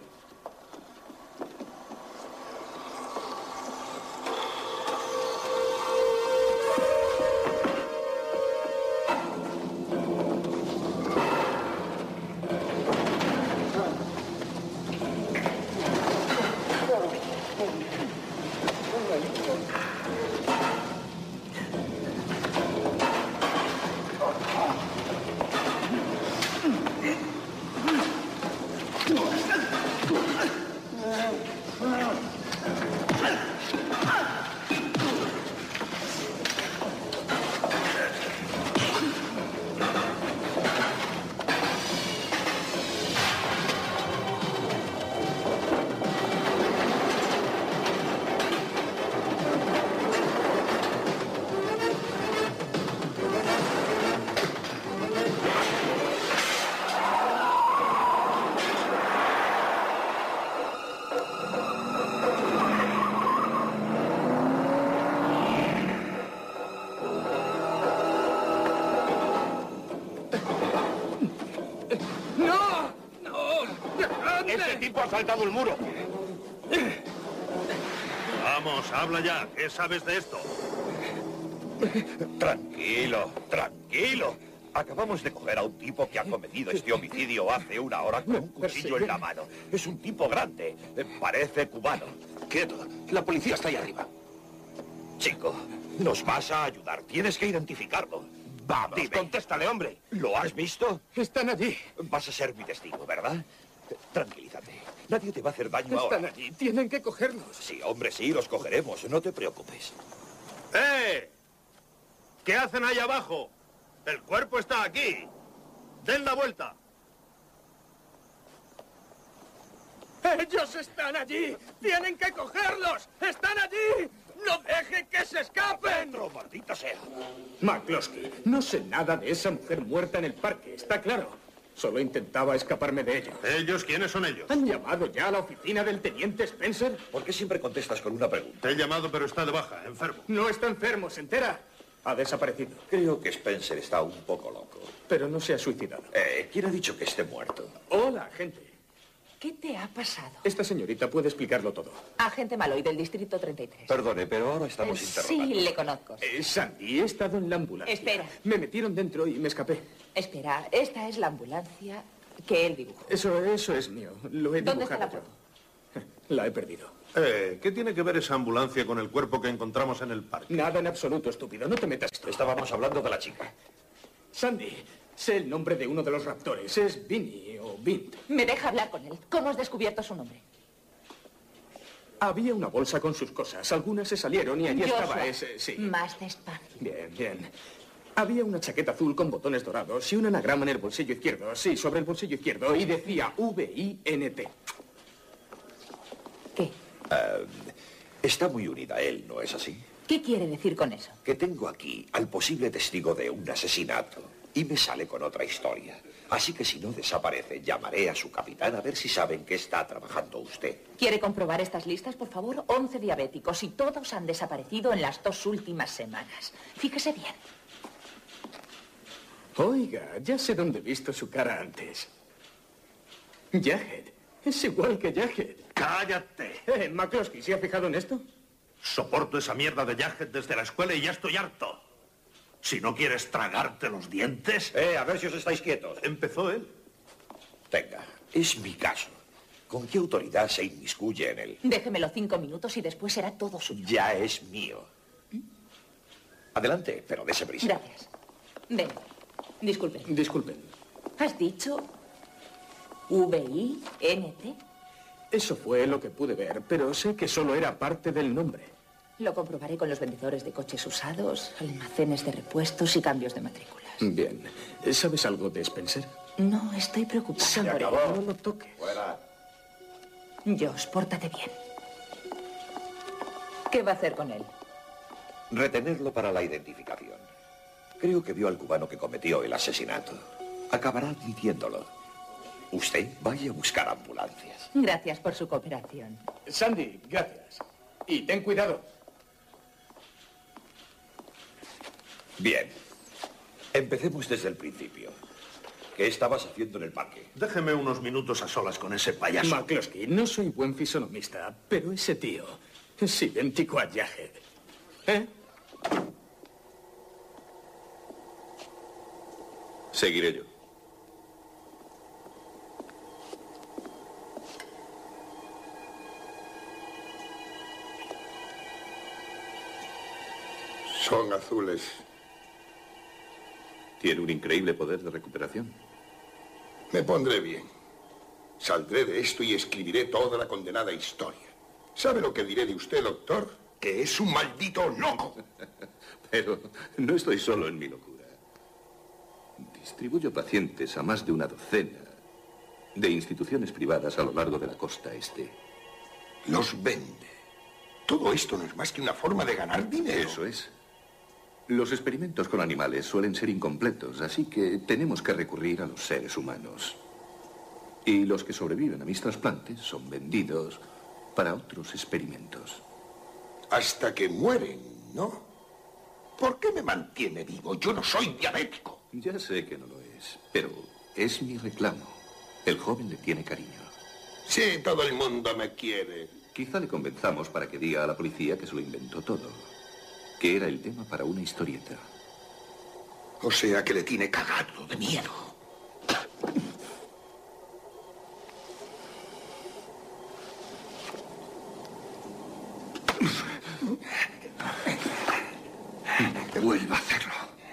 Ha saltado el muro. Vamos, habla ya. ¿Qué sabes de esto? Tranquilo, tranquilo. Acabamos de coger a un tipo que ha cometido este homicidio hace una hora con un cuchillo en la mano. Es un tipo grande. Parece cubano. Quieto. La policía está ahí arriba. Chico, nos vas a ayudar. Tienes que identificarlo. Vamos, dime. Contéstale, hombre. ¿Lo has visto? Están allí. Vas a ser mi testigo, ¿verdad? Tranquilízate. Nadie te va a hacer daño ahora. Están allí. Tienen que cogerlos. Sí, hombre, sí, los cogeremos. No te preocupes. ¡Eh! ¿Qué hacen ahí abajo? El cuerpo está aquí. Den la vuelta. ¡Ellos están allí! ¡Tienen que cogerlos! ¡Están allí! ¡No deje que se escapen! ¡Dentro, maldita sea! McCloskey, no sé nada de esa mujer muerta en el parque, está claro. Solo intentaba escaparme de ellos. ¿Ellos? ¿Quiénes son ellos? ¿Han llamado ya a la oficina del teniente Spencer? ¿Por qué siempre contestas con una pregunta? Te he llamado, pero está de baja, enfermo. No está enfermo, ¿se entera? Ha desaparecido. Creo que Spencer está un poco loco. Pero no se ha suicidado. Eh, ¿quién ha dicho que esté muerto? Hola, agente. ¿Qué te ha pasado? Esta señorita puede explicarlo todo. Agente Malloy, del distrito treinta y tres. Perdone, pero ahora estamos Eh, interrogando. Sí, le conozco. Eh, Sandy, he estado en la ambulancia. Espera. Me metieron dentro y me escapé. Espera, esta es la ambulancia que él dibujó. Eso, eso es mío. Lo he ¿Dónde está dibujado la yo. La he perdido. Eh, ¿qué tiene que ver esa ambulancia con el cuerpo que encontramos en el parque? Nada en absoluto, estúpido. No te metas esto. Estábamos hablando de la chica. Sandy, sé el nombre de uno de los raptores. Es Vinny o Vint. Me deja hablar con él. ¿Cómo has descubierto su nombre? Había una bolsa con sus cosas. Algunas se salieron y allí Joshua, estaba ese... Sí. Más despacio. Bien, bien. Había una chaqueta azul con botones dorados y un anagrama en el bolsillo izquierdo. Sí, sobre el bolsillo izquierdo. Y decía V I N T. ¿Qué? Uh, está muy unida a él, ¿no es así? ¿Qué quiere decir con eso? Que tengo aquí al posible testigo de un asesinato y me sale con otra historia. Así que si no desaparece, llamaré a su capitán a ver si saben que está trabajando usted. ¿Quiere comprobar estas listas, por favor? once diabéticos y todos han desaparecido en las dos últimas semanas. Fíjese bien. Oiga, ya sé dónde he visto su cara antes. Jaghead. Es igual que Jaghead. ¡Cállate! Eh, McCloskey, ¿se ha fijado en esto? Soporto esa mierda de Jaghead desde la escuela y ya estoy harto. Si no quieres tragarte los dientes... Eh, a ver si os estáis quietos. Empezó él. Venga, es mi caso. ¿Con qué autoridad se inmiscuye en él? Déjemelo cinco minutos y después será todo suyo. Ya es mío. Adelante, pero dése prisa. Gracias. Ven. Disculpen. Disculpen. ¿Has dicho V I N T? Eso fue lo que pude ver, pero sé que solo era parte del nombre. Lo comprobaré con los vendedores de coches usados, almacenes de repuestos y cambios de matrículas. Bien. ¿Sabes algo de Spencer? No, estoy preocupada. Se por acabó. él. No lo toques. Fuera. Josh, pórtate bien. ¿Qué va a hacer con él? Retenerlo para la identificación. Creo que vio al cubano que cometió el asesinato. Acabará admitiéndolo. Usted vaya a buscar ambulancias. Gracias por su cooperación. Sandy, gracias. Y ten cuidado. Bien. Empecemos desde el principio. ¿Qué estabas haciendo en el parque? Déjeme unos minutos a solas con ese payaso. McCloskey, no soy buen fisonomista, pero ese tío es idéntico a Jaghead. ¿Eh? Seguiré yo. Son azules. Tiene un increíble poder de recuperación. Me pondré bien. Saldré de esto y escribiré toda la condenada historia. ¿Sabe lo que diré de usted, doctor? Que es un maldito loco. Pero no estoy solo en mi locura. Distribuyo pacientes a más de una docena de instituciones privadas a lo largo de la costa este. Los vende. Todo esto no es más que una forma de ganar dinero. Eso es. Los experimentos con animales suelen ser incompletos, así que tenemos que recurrir a los seres humanos. Y los que sobreviven a mis trasplantes son vendidos para otros experimentos. Hasta que mueren, ¿no? ¿Por qué me mantiene vivo? Yo no soy diabético. Ya sé que no lo es, pero es mi reclamo. El joven le tiene cariño. Sí, todo el mundo me quiere. Quizá le convenzamos para que diga a la policía que se lo inventó todo. Que era el tema para una historieta. O sea que le tiene cagado de miedo. Que vuelva a hacerlo.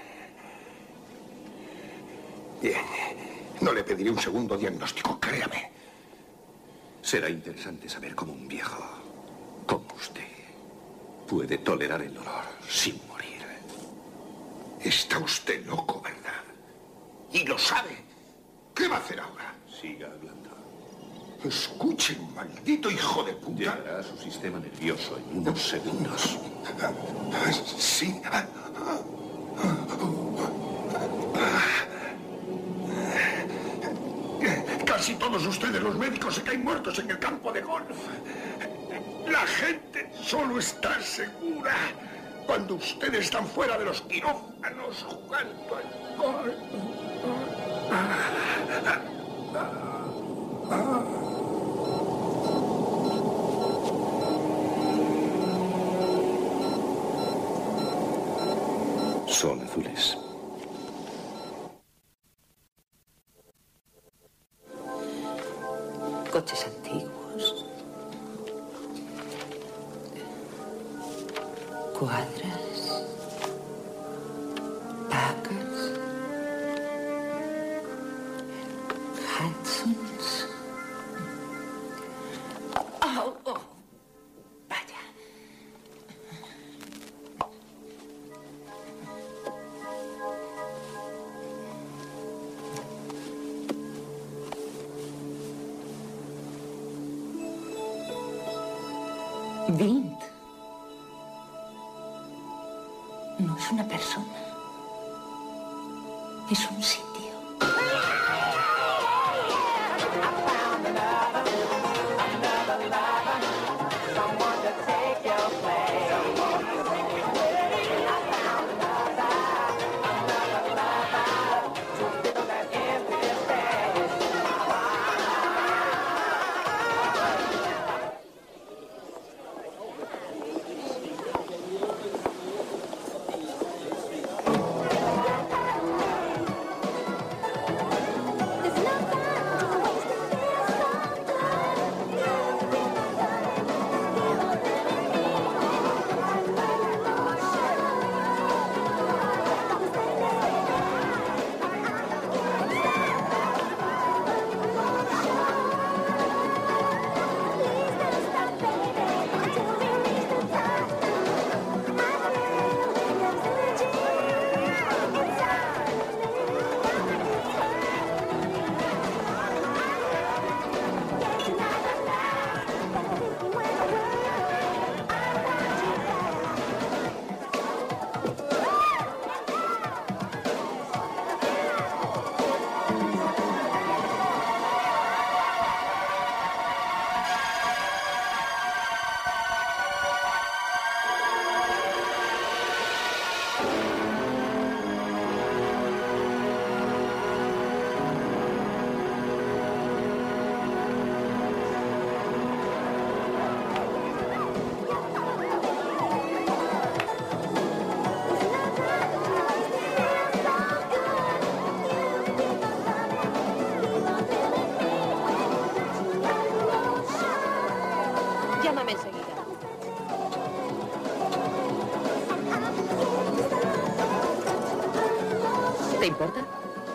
Bien. No le pediré un segundo diagnóstico, créame. Será interesante saber cómo un viejo, como usted, puede tolerar el dolor sin morir. Está usted loco, ¿verdad? Y lo sabe. ¿Qué va a hacer ahora? Siga hablando. Escuchen, maldito hijo de puta. Llegará a su sistema nervioso en unos segundos. Sí. Casi todos ustedes, los médicos, se caen muertos en el campo de golf. La gente solo está segura cuando ustedes están fuera de los quirófanos jugando al golf. Son azules. Coches antiguos. Cuadras. Pacas. Hudsons. Oh, oh. Vaya. Vint. No es una persona. Es un sitio. Llámame enseguida. ¿Te importa?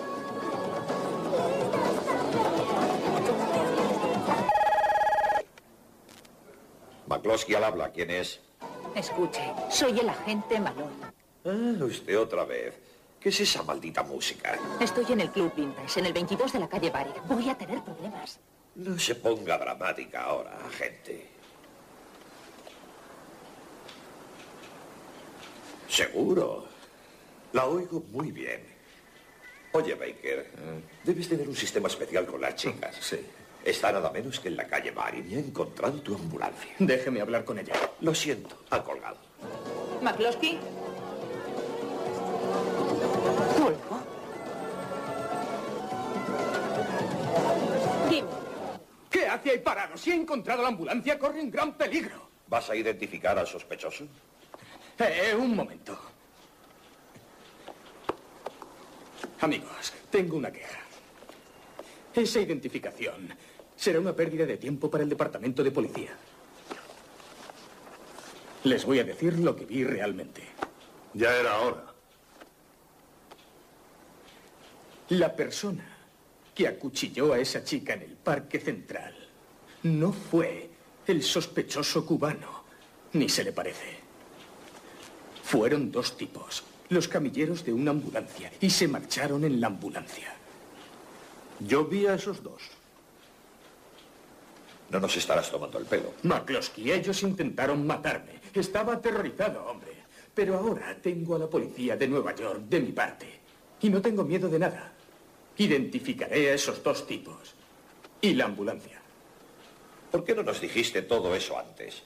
McCloskey al habla. ¿Quién es? Escuche, soy el agente Malone. Ah, usted otra vez. ¿Qué es esa maldita música? Estoy en el Club Vintage, en el veintidós de la calle Barrick. Voy a tener problemas. No se ponga dramática ahora, agente. Seguro. La oigo muy bien. Oye, Baker, debes tener un sistema especial con las chicas. Sí. Está nada menos que en la calle Barrick y ha encontrado tu ambulancia. Déjeme hablar con ella. Lo siento, ha colgado. ¿McCloskey? ¿Colgó? Dime. ¿Qué hace ahí parado? Si ha encontrado la ambulancia, corre un gran peligro. ¿Vas a identificar al sospechoso? Eh, un momento. Amigos, tengo una queja. Esa identificación será una pérdida de tiempo para el departamento de policía. Les voy a decir lo que vi realmente. Ya era hora. La persona que acuchilló a esa chica en el Parque Central no fue el sospechoso cubano, ni se le parece. Fueron dos tipos, los camilleros de una ambulancia, y se marcharon en la ambulancia. Yo vi a esos dos. No nos estarás tomando el pelo. McCloskey, ellos intentaron matarme. Estaba aterrorizado, hombre. Pero ahora tengo a la policía de Nueva York de mi parte. Y no tengo miedo de nada. Identificaré a esos dos tipos. Y la ambulancia. ¿Por qué no nos dijiste todo eso antes?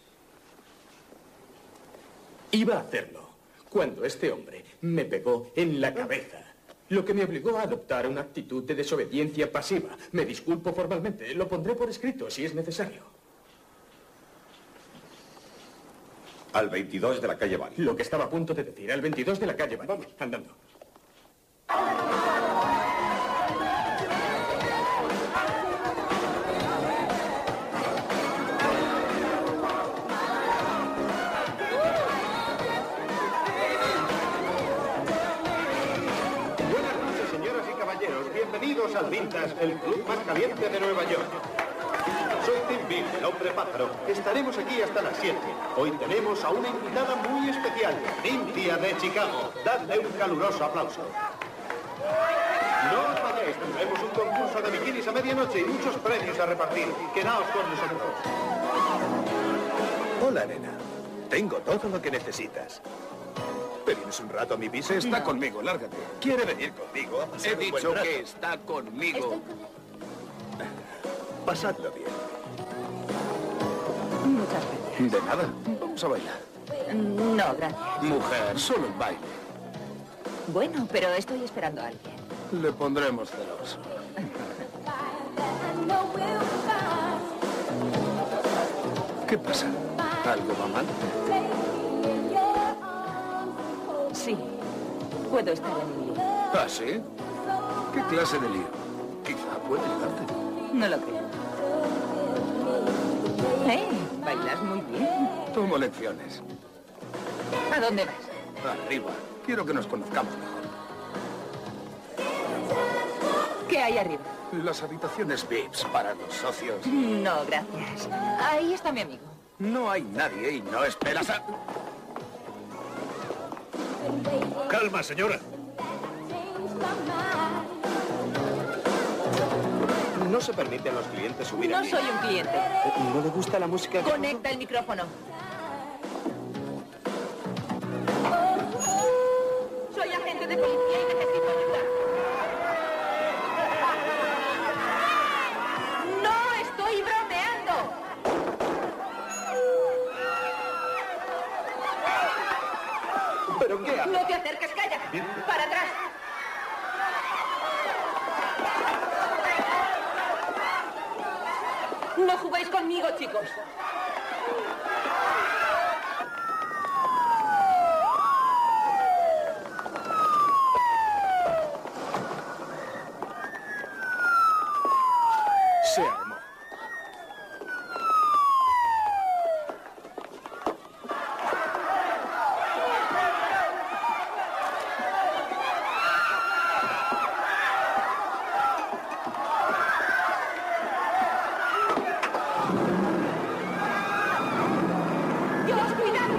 Iba a hacerlo cuando este hombre me pegó en la cabeza. Lo que me obligó a adoptar una actitud de desobediencia pasiva. Me disculpo formalmente. Lo pondré por escrito si es necesario. Al veintidós de la calle Bali. Lo que estaba a punto de decir. Al veintidós de la calle Bali. Vamos, andando. Bienvenidos al Vintage, el club más caliente de Nueva York. Soy Tim Bill, el hombre pájaro. Estaremos aquí hasta las siete. Hoy tenemos a una invitada muy especial, Cynthia de Chicago. Dadle un caluroso aplauso. No os vayáis, tendremos un concurso de bikinis a medianoche y muchos premios a repartir. Quedaos con nosotros. Hola, nena. Tengo todo lo que necesitas. ¿Te vienes un rato a mi piso? Está No. conmigo, lárgate. ¿Quiere venir conmigo? a pasar He un buen dicho rato? que está conmigo. Pasadlo bien. Muchas gracias. De nada. Vamos a bailar. No, gracias. Mujer, solo el baile. Bueno, pero estoy esperando a alguien. Le pondremos celoso. ¿Qué pasa? ¿Algo va mal? Sí, puedo estar en un lío. ¿Ah, sí? ¿Qué clase de lío? Quizá puede ayudarte. No lo creo. ¡Eh! Bailas muy bien. Tomo lecciones. ¿A dónde vas? Arriba. Quiero que nos conozcamos mejor. ¿Qué hay arriba? Las habitaciones V I Ps para los socios. No, gracias. Ahí está mi amigo. No hay nadie y no esperas a... Calma, señora. No se permite a los clientes subir No aquí. soy un cliente. ¿No le gusta la música? que Conecta el micrófono. Soy agente de policía y necesito ayuda. ¡No estoy bromeando! ¿Pero qué hace? No te acerques, calla. Para atrás. No juguéis conmigo, chicos. Se armó. ¡Dios, cuidado!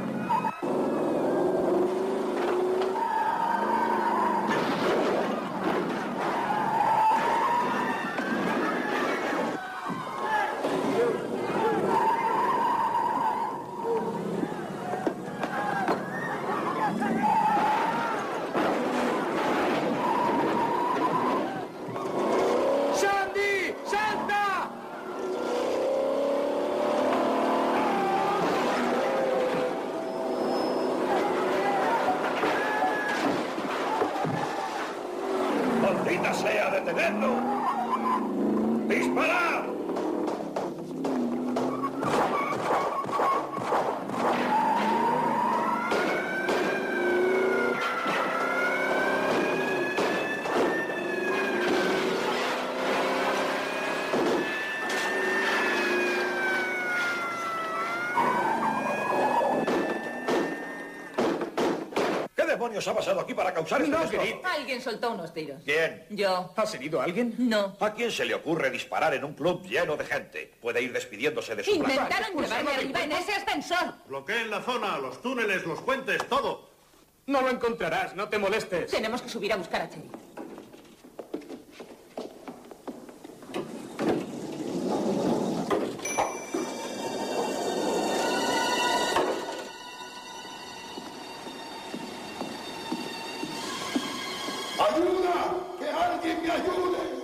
¡Sandy! ¡Salta! ¡Maldita sea, detenedlo! ¡Disparad! ¿Qué demonios ha pasado aquí para causar este No, destrozo? querido. Alguien soltó unos tiros. ¿Quién? Yo. ¿Has herido a alguien? No. ¿A quién se le ocurre disparar en un club lleno de gente? Puede ir despidiéndose de su plaza. Intentaron llevarme arriba en ese ascensor. Bloqueen la zona, los túneles, los puentes, todo. No lo encontrarás, no te molestes. Tenemos que subir a buscar a Cherry. ayude!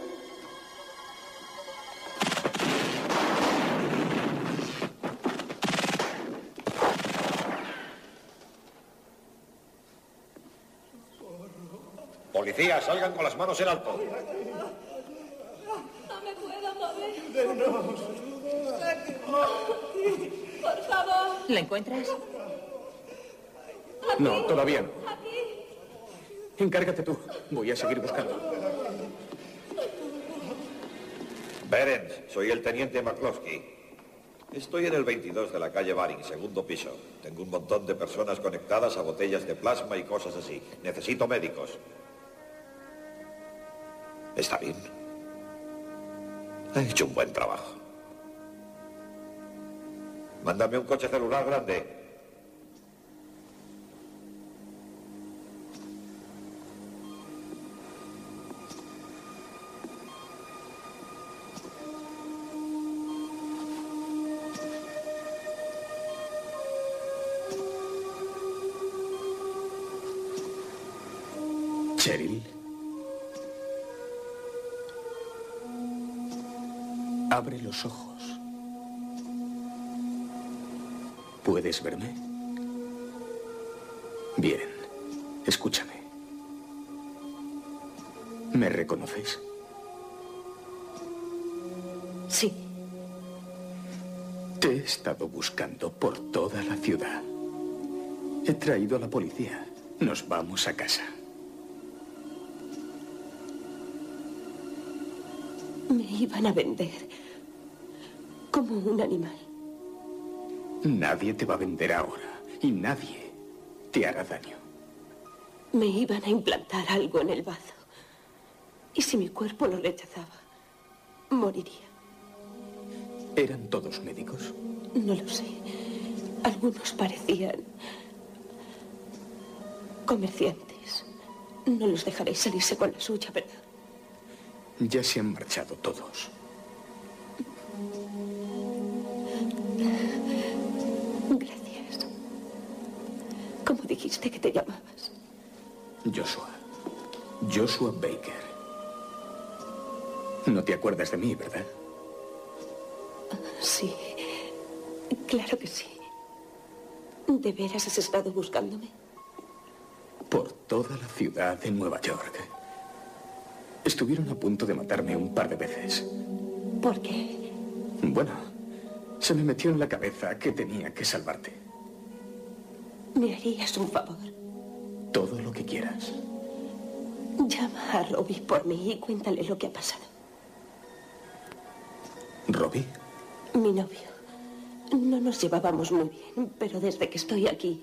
Policías, salgan con las manos en alto. No me puedo mover. Por favor. ¿La encuentras? No, todavía no. Encárgate tú. Voy a seguir buscando. Berens, soy el teniente McCloskey. Estoy en el veintidós de la calle Baring, segundo piso. Tengo un montón de personas conectadas a botellas de plasma y cosas así. Necesito médicos. Está bien. Ha hecho un buen trabajo. Mándame un coche celular grande. Cheryl. Abre los ojos. ¿Puedes verme? Bien. Escúchame. ¿Me reconoces? Sí. Te he estado buscando por toda la ciudad. He traído a la policía. Nos vamos a casa. Me iban a vender como un animal. Nadie te va a vender ahora y nadie te hará daño. Me iban a implantar algo en el bazo. Y si mi cuerpo lo rechazaba, moriría. ¿Eran todos médicos? No lo sé. Algunos parecían comerciantes. No los dejaréis salirse con la suya, ¿verdad? Ya se han marchado todos. Gracias. ¿Cómo dijiste que te llamabas? Joshua. Joshua Baker. No te acuerdas de mí, ¿verdad? Sí. Claro que sí. ¿De veras has estado buscándome? Por toda la ciudad de Nueva York. Estuvieron a punto de matarme un par de veces. ¿Por qué? Bueno, se me metió en la cabeza que tenía que salvarte. ¿Me harías un favor? Todo lo que quieras. Llama a Robbie por mí y cuéntale lo que ha pasado. ¿Robbie? Mi novio. No nos llevábamos muy bien, pero desde que estoy aquí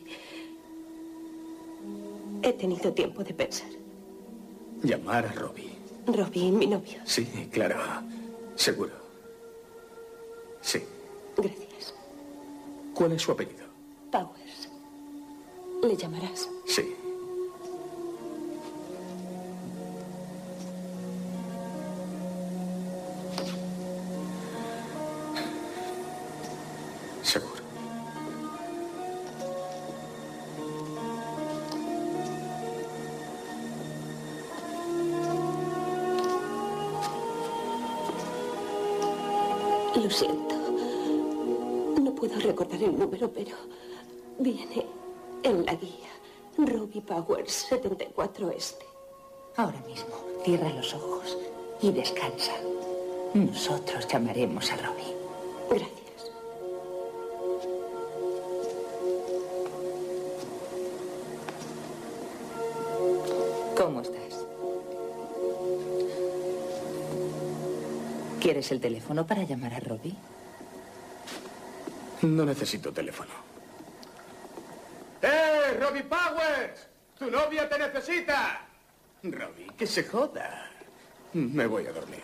he tenido tiempo de pensar. Llamar a Robbie. Robbie, mi novio. Sí, claro. Seguro. Sí. Gracias. ¿Cuál es su apellido? Powers. ¿Le llamarás? Sí. Seguro. Lo siento. No puedo recordar el número, pero viene en la guía. Robbie Powers, setenta y cuatro Este. Ahora mismo, cierra los ojos y descansa. Nosotros llamaremos a Robbie. Gracias. ¿Cómo estás? ¿Quieres el teléfono para llamar a Robbie? No necesito teléfono. ¡Eh, Robbie Powers! ¡Tu novia te necesita! Robbie, que se joda. Me voy a dormir.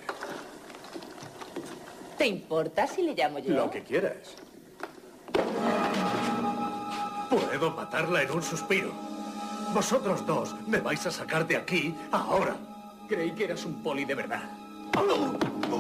¿Te importa si le llamo yo? Lo que quieras. Puedo matarla en un suspiro. Vosotros dos me vais a sacar de aquí ahora. Creí que eras un poli de verdad. ¡Oh!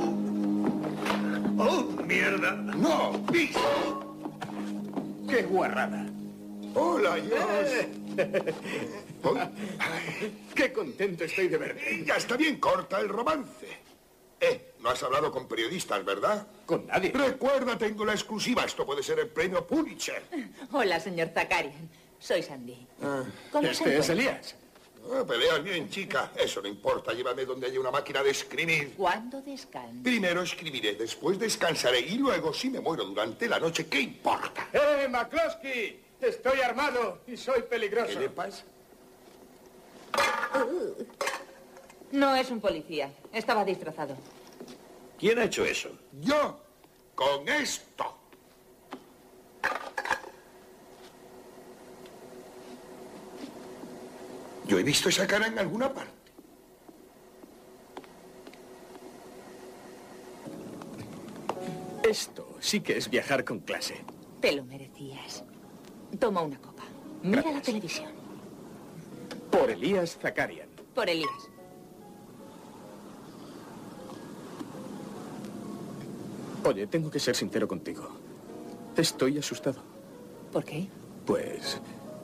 ¡Oh, mierda! ¡No! ¡Pis! ¡Qué guarrada! ¡Hola, Josh! Qué contento estoy de verte. Ya está bien, corta el romance. Eh, no has hablado con periodistas, ¿verdad? Con nadie. Recuerda, tengo la exclusiva. Esto puede ser el premio Pulitzer. Hola, señor Zakarian. Soy Sandy. ¿Cómo se este es encuentra? Elías. Ah, peleas bien, chica. Eso no importa. Llévame donde haya una máquina de escribir. ¿Cuándo descansa? Primero escribiré, después descansaré y luego, si me muero durante la noche, ¿qué importa? ¡Eh, McCloskey! Estoy armado y soy peligroso. ¿Qué le pasa? No es un policía. Estaba disfrazado. ¿Quién ha hecho eso? Yo, con esto. Yo he visto esa cara en alguna parte. Esto sí que es viajar con clase. Te lo merecías. Toma una copa. Mira Gracias. la televisión. Por Elías Zakarian. Por Elías. Oye, tengo que ser sincero contigo. Estoy asustado. ¿Por qué? Pues...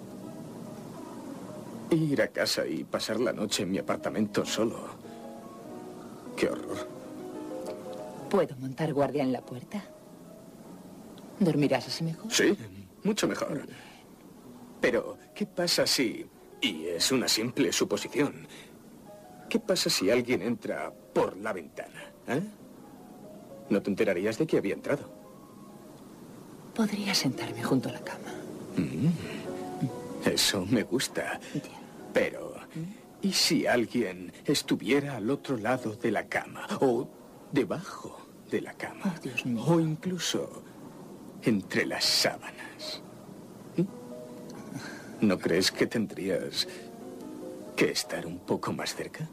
ir a casa y pasar la noche en mi apartamento solo. Qué horror. ¿Puedo montar guardia en la puerta? ¿Dormirás así mejor? Sí, mucho mejor. Pero, ¿qué pasa si... y es una simple suposición... ¿qué pasa si alguien entra por la ventana? ¿Eh? No te enterarías de que había entrado. Podría sentarme junto a la cama. Mm, eso me gusta. Pero, ¿y si alguien estuviera al otro lado de la cama? O debajo de la cama. Oh, Dios mío. O incluso entre las sábanas. ¿Mm? ¿No crees que tendrías que estar un poco más cerca?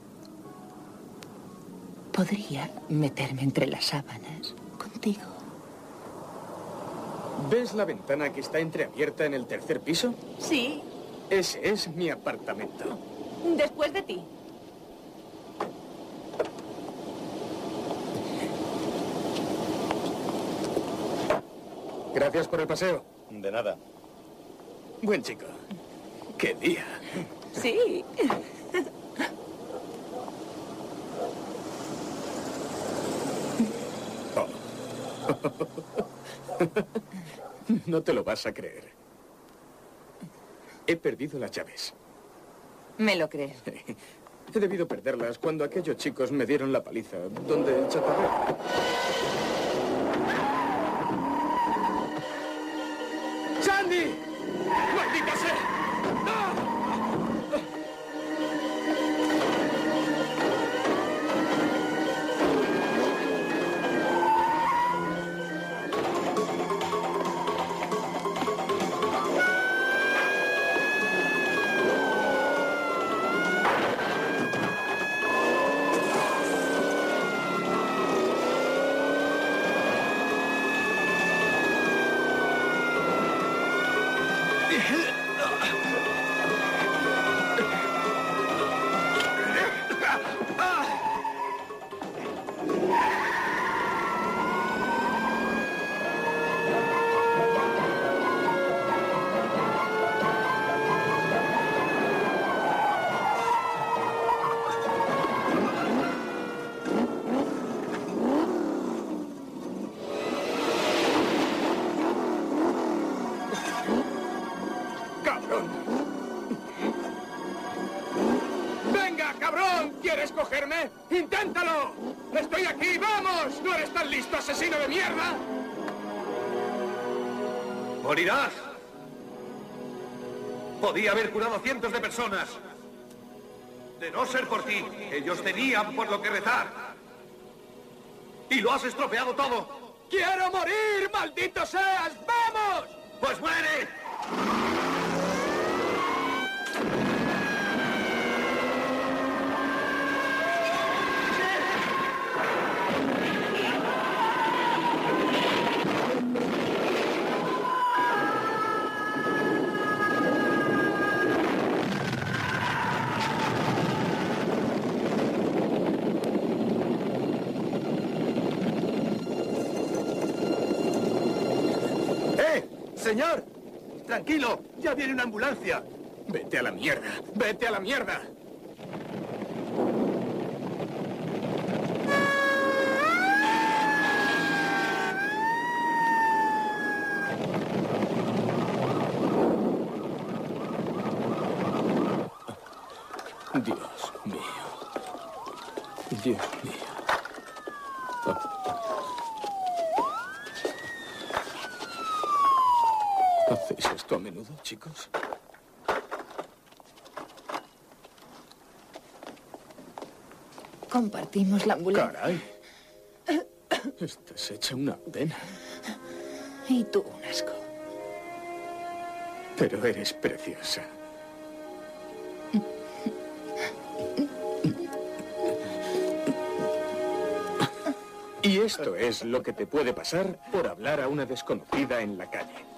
Podría meterme entre las sábanas contigo. ¿Ves la ventana que está entreabierta en el tercer piso? Sí. Ese es mi apartamento. Después de ti. Gracias por el paseo. De nada. Buen chico. ¡Qué día! Sí. No te lo vas a creer. He perdido las llaves. Me lo creo. He debido perderlas cuando aquellos chicos me dieron la paliza, donde el chatarrero. ¡Sandy! ¡Maldita sea! ¡No! ¡Cabrón! ¡Venga, cabrón! ¿Quieres cogerme? ¡Inténtalo! ¡Estoy aquí! ¡Vamos! ¿No eres tan listo, asesino de mierda? ¡Morirás! Podía haber curado a cientos de personas. De no ser por ti, ellos tenían por lo que rezar. Y lo has estropeado todo. ¡Quiero morir, maldito seas! ¡Vamos! ¡Pues muere! ¡Eh! ¡Señor! Tranquilo, ya viene una ambulancia. Vete a la mierda. Vete a la mierda. Dios mío. Dios mío. ¿Hacéis esto a menudo, chicos? Compartimos la ambulancia. Caray. Estás hecha una pena. Y tú un asco. Pero eres preciosa. Y esto es lo que te puede pasar por hablar a una desconocida en la calle.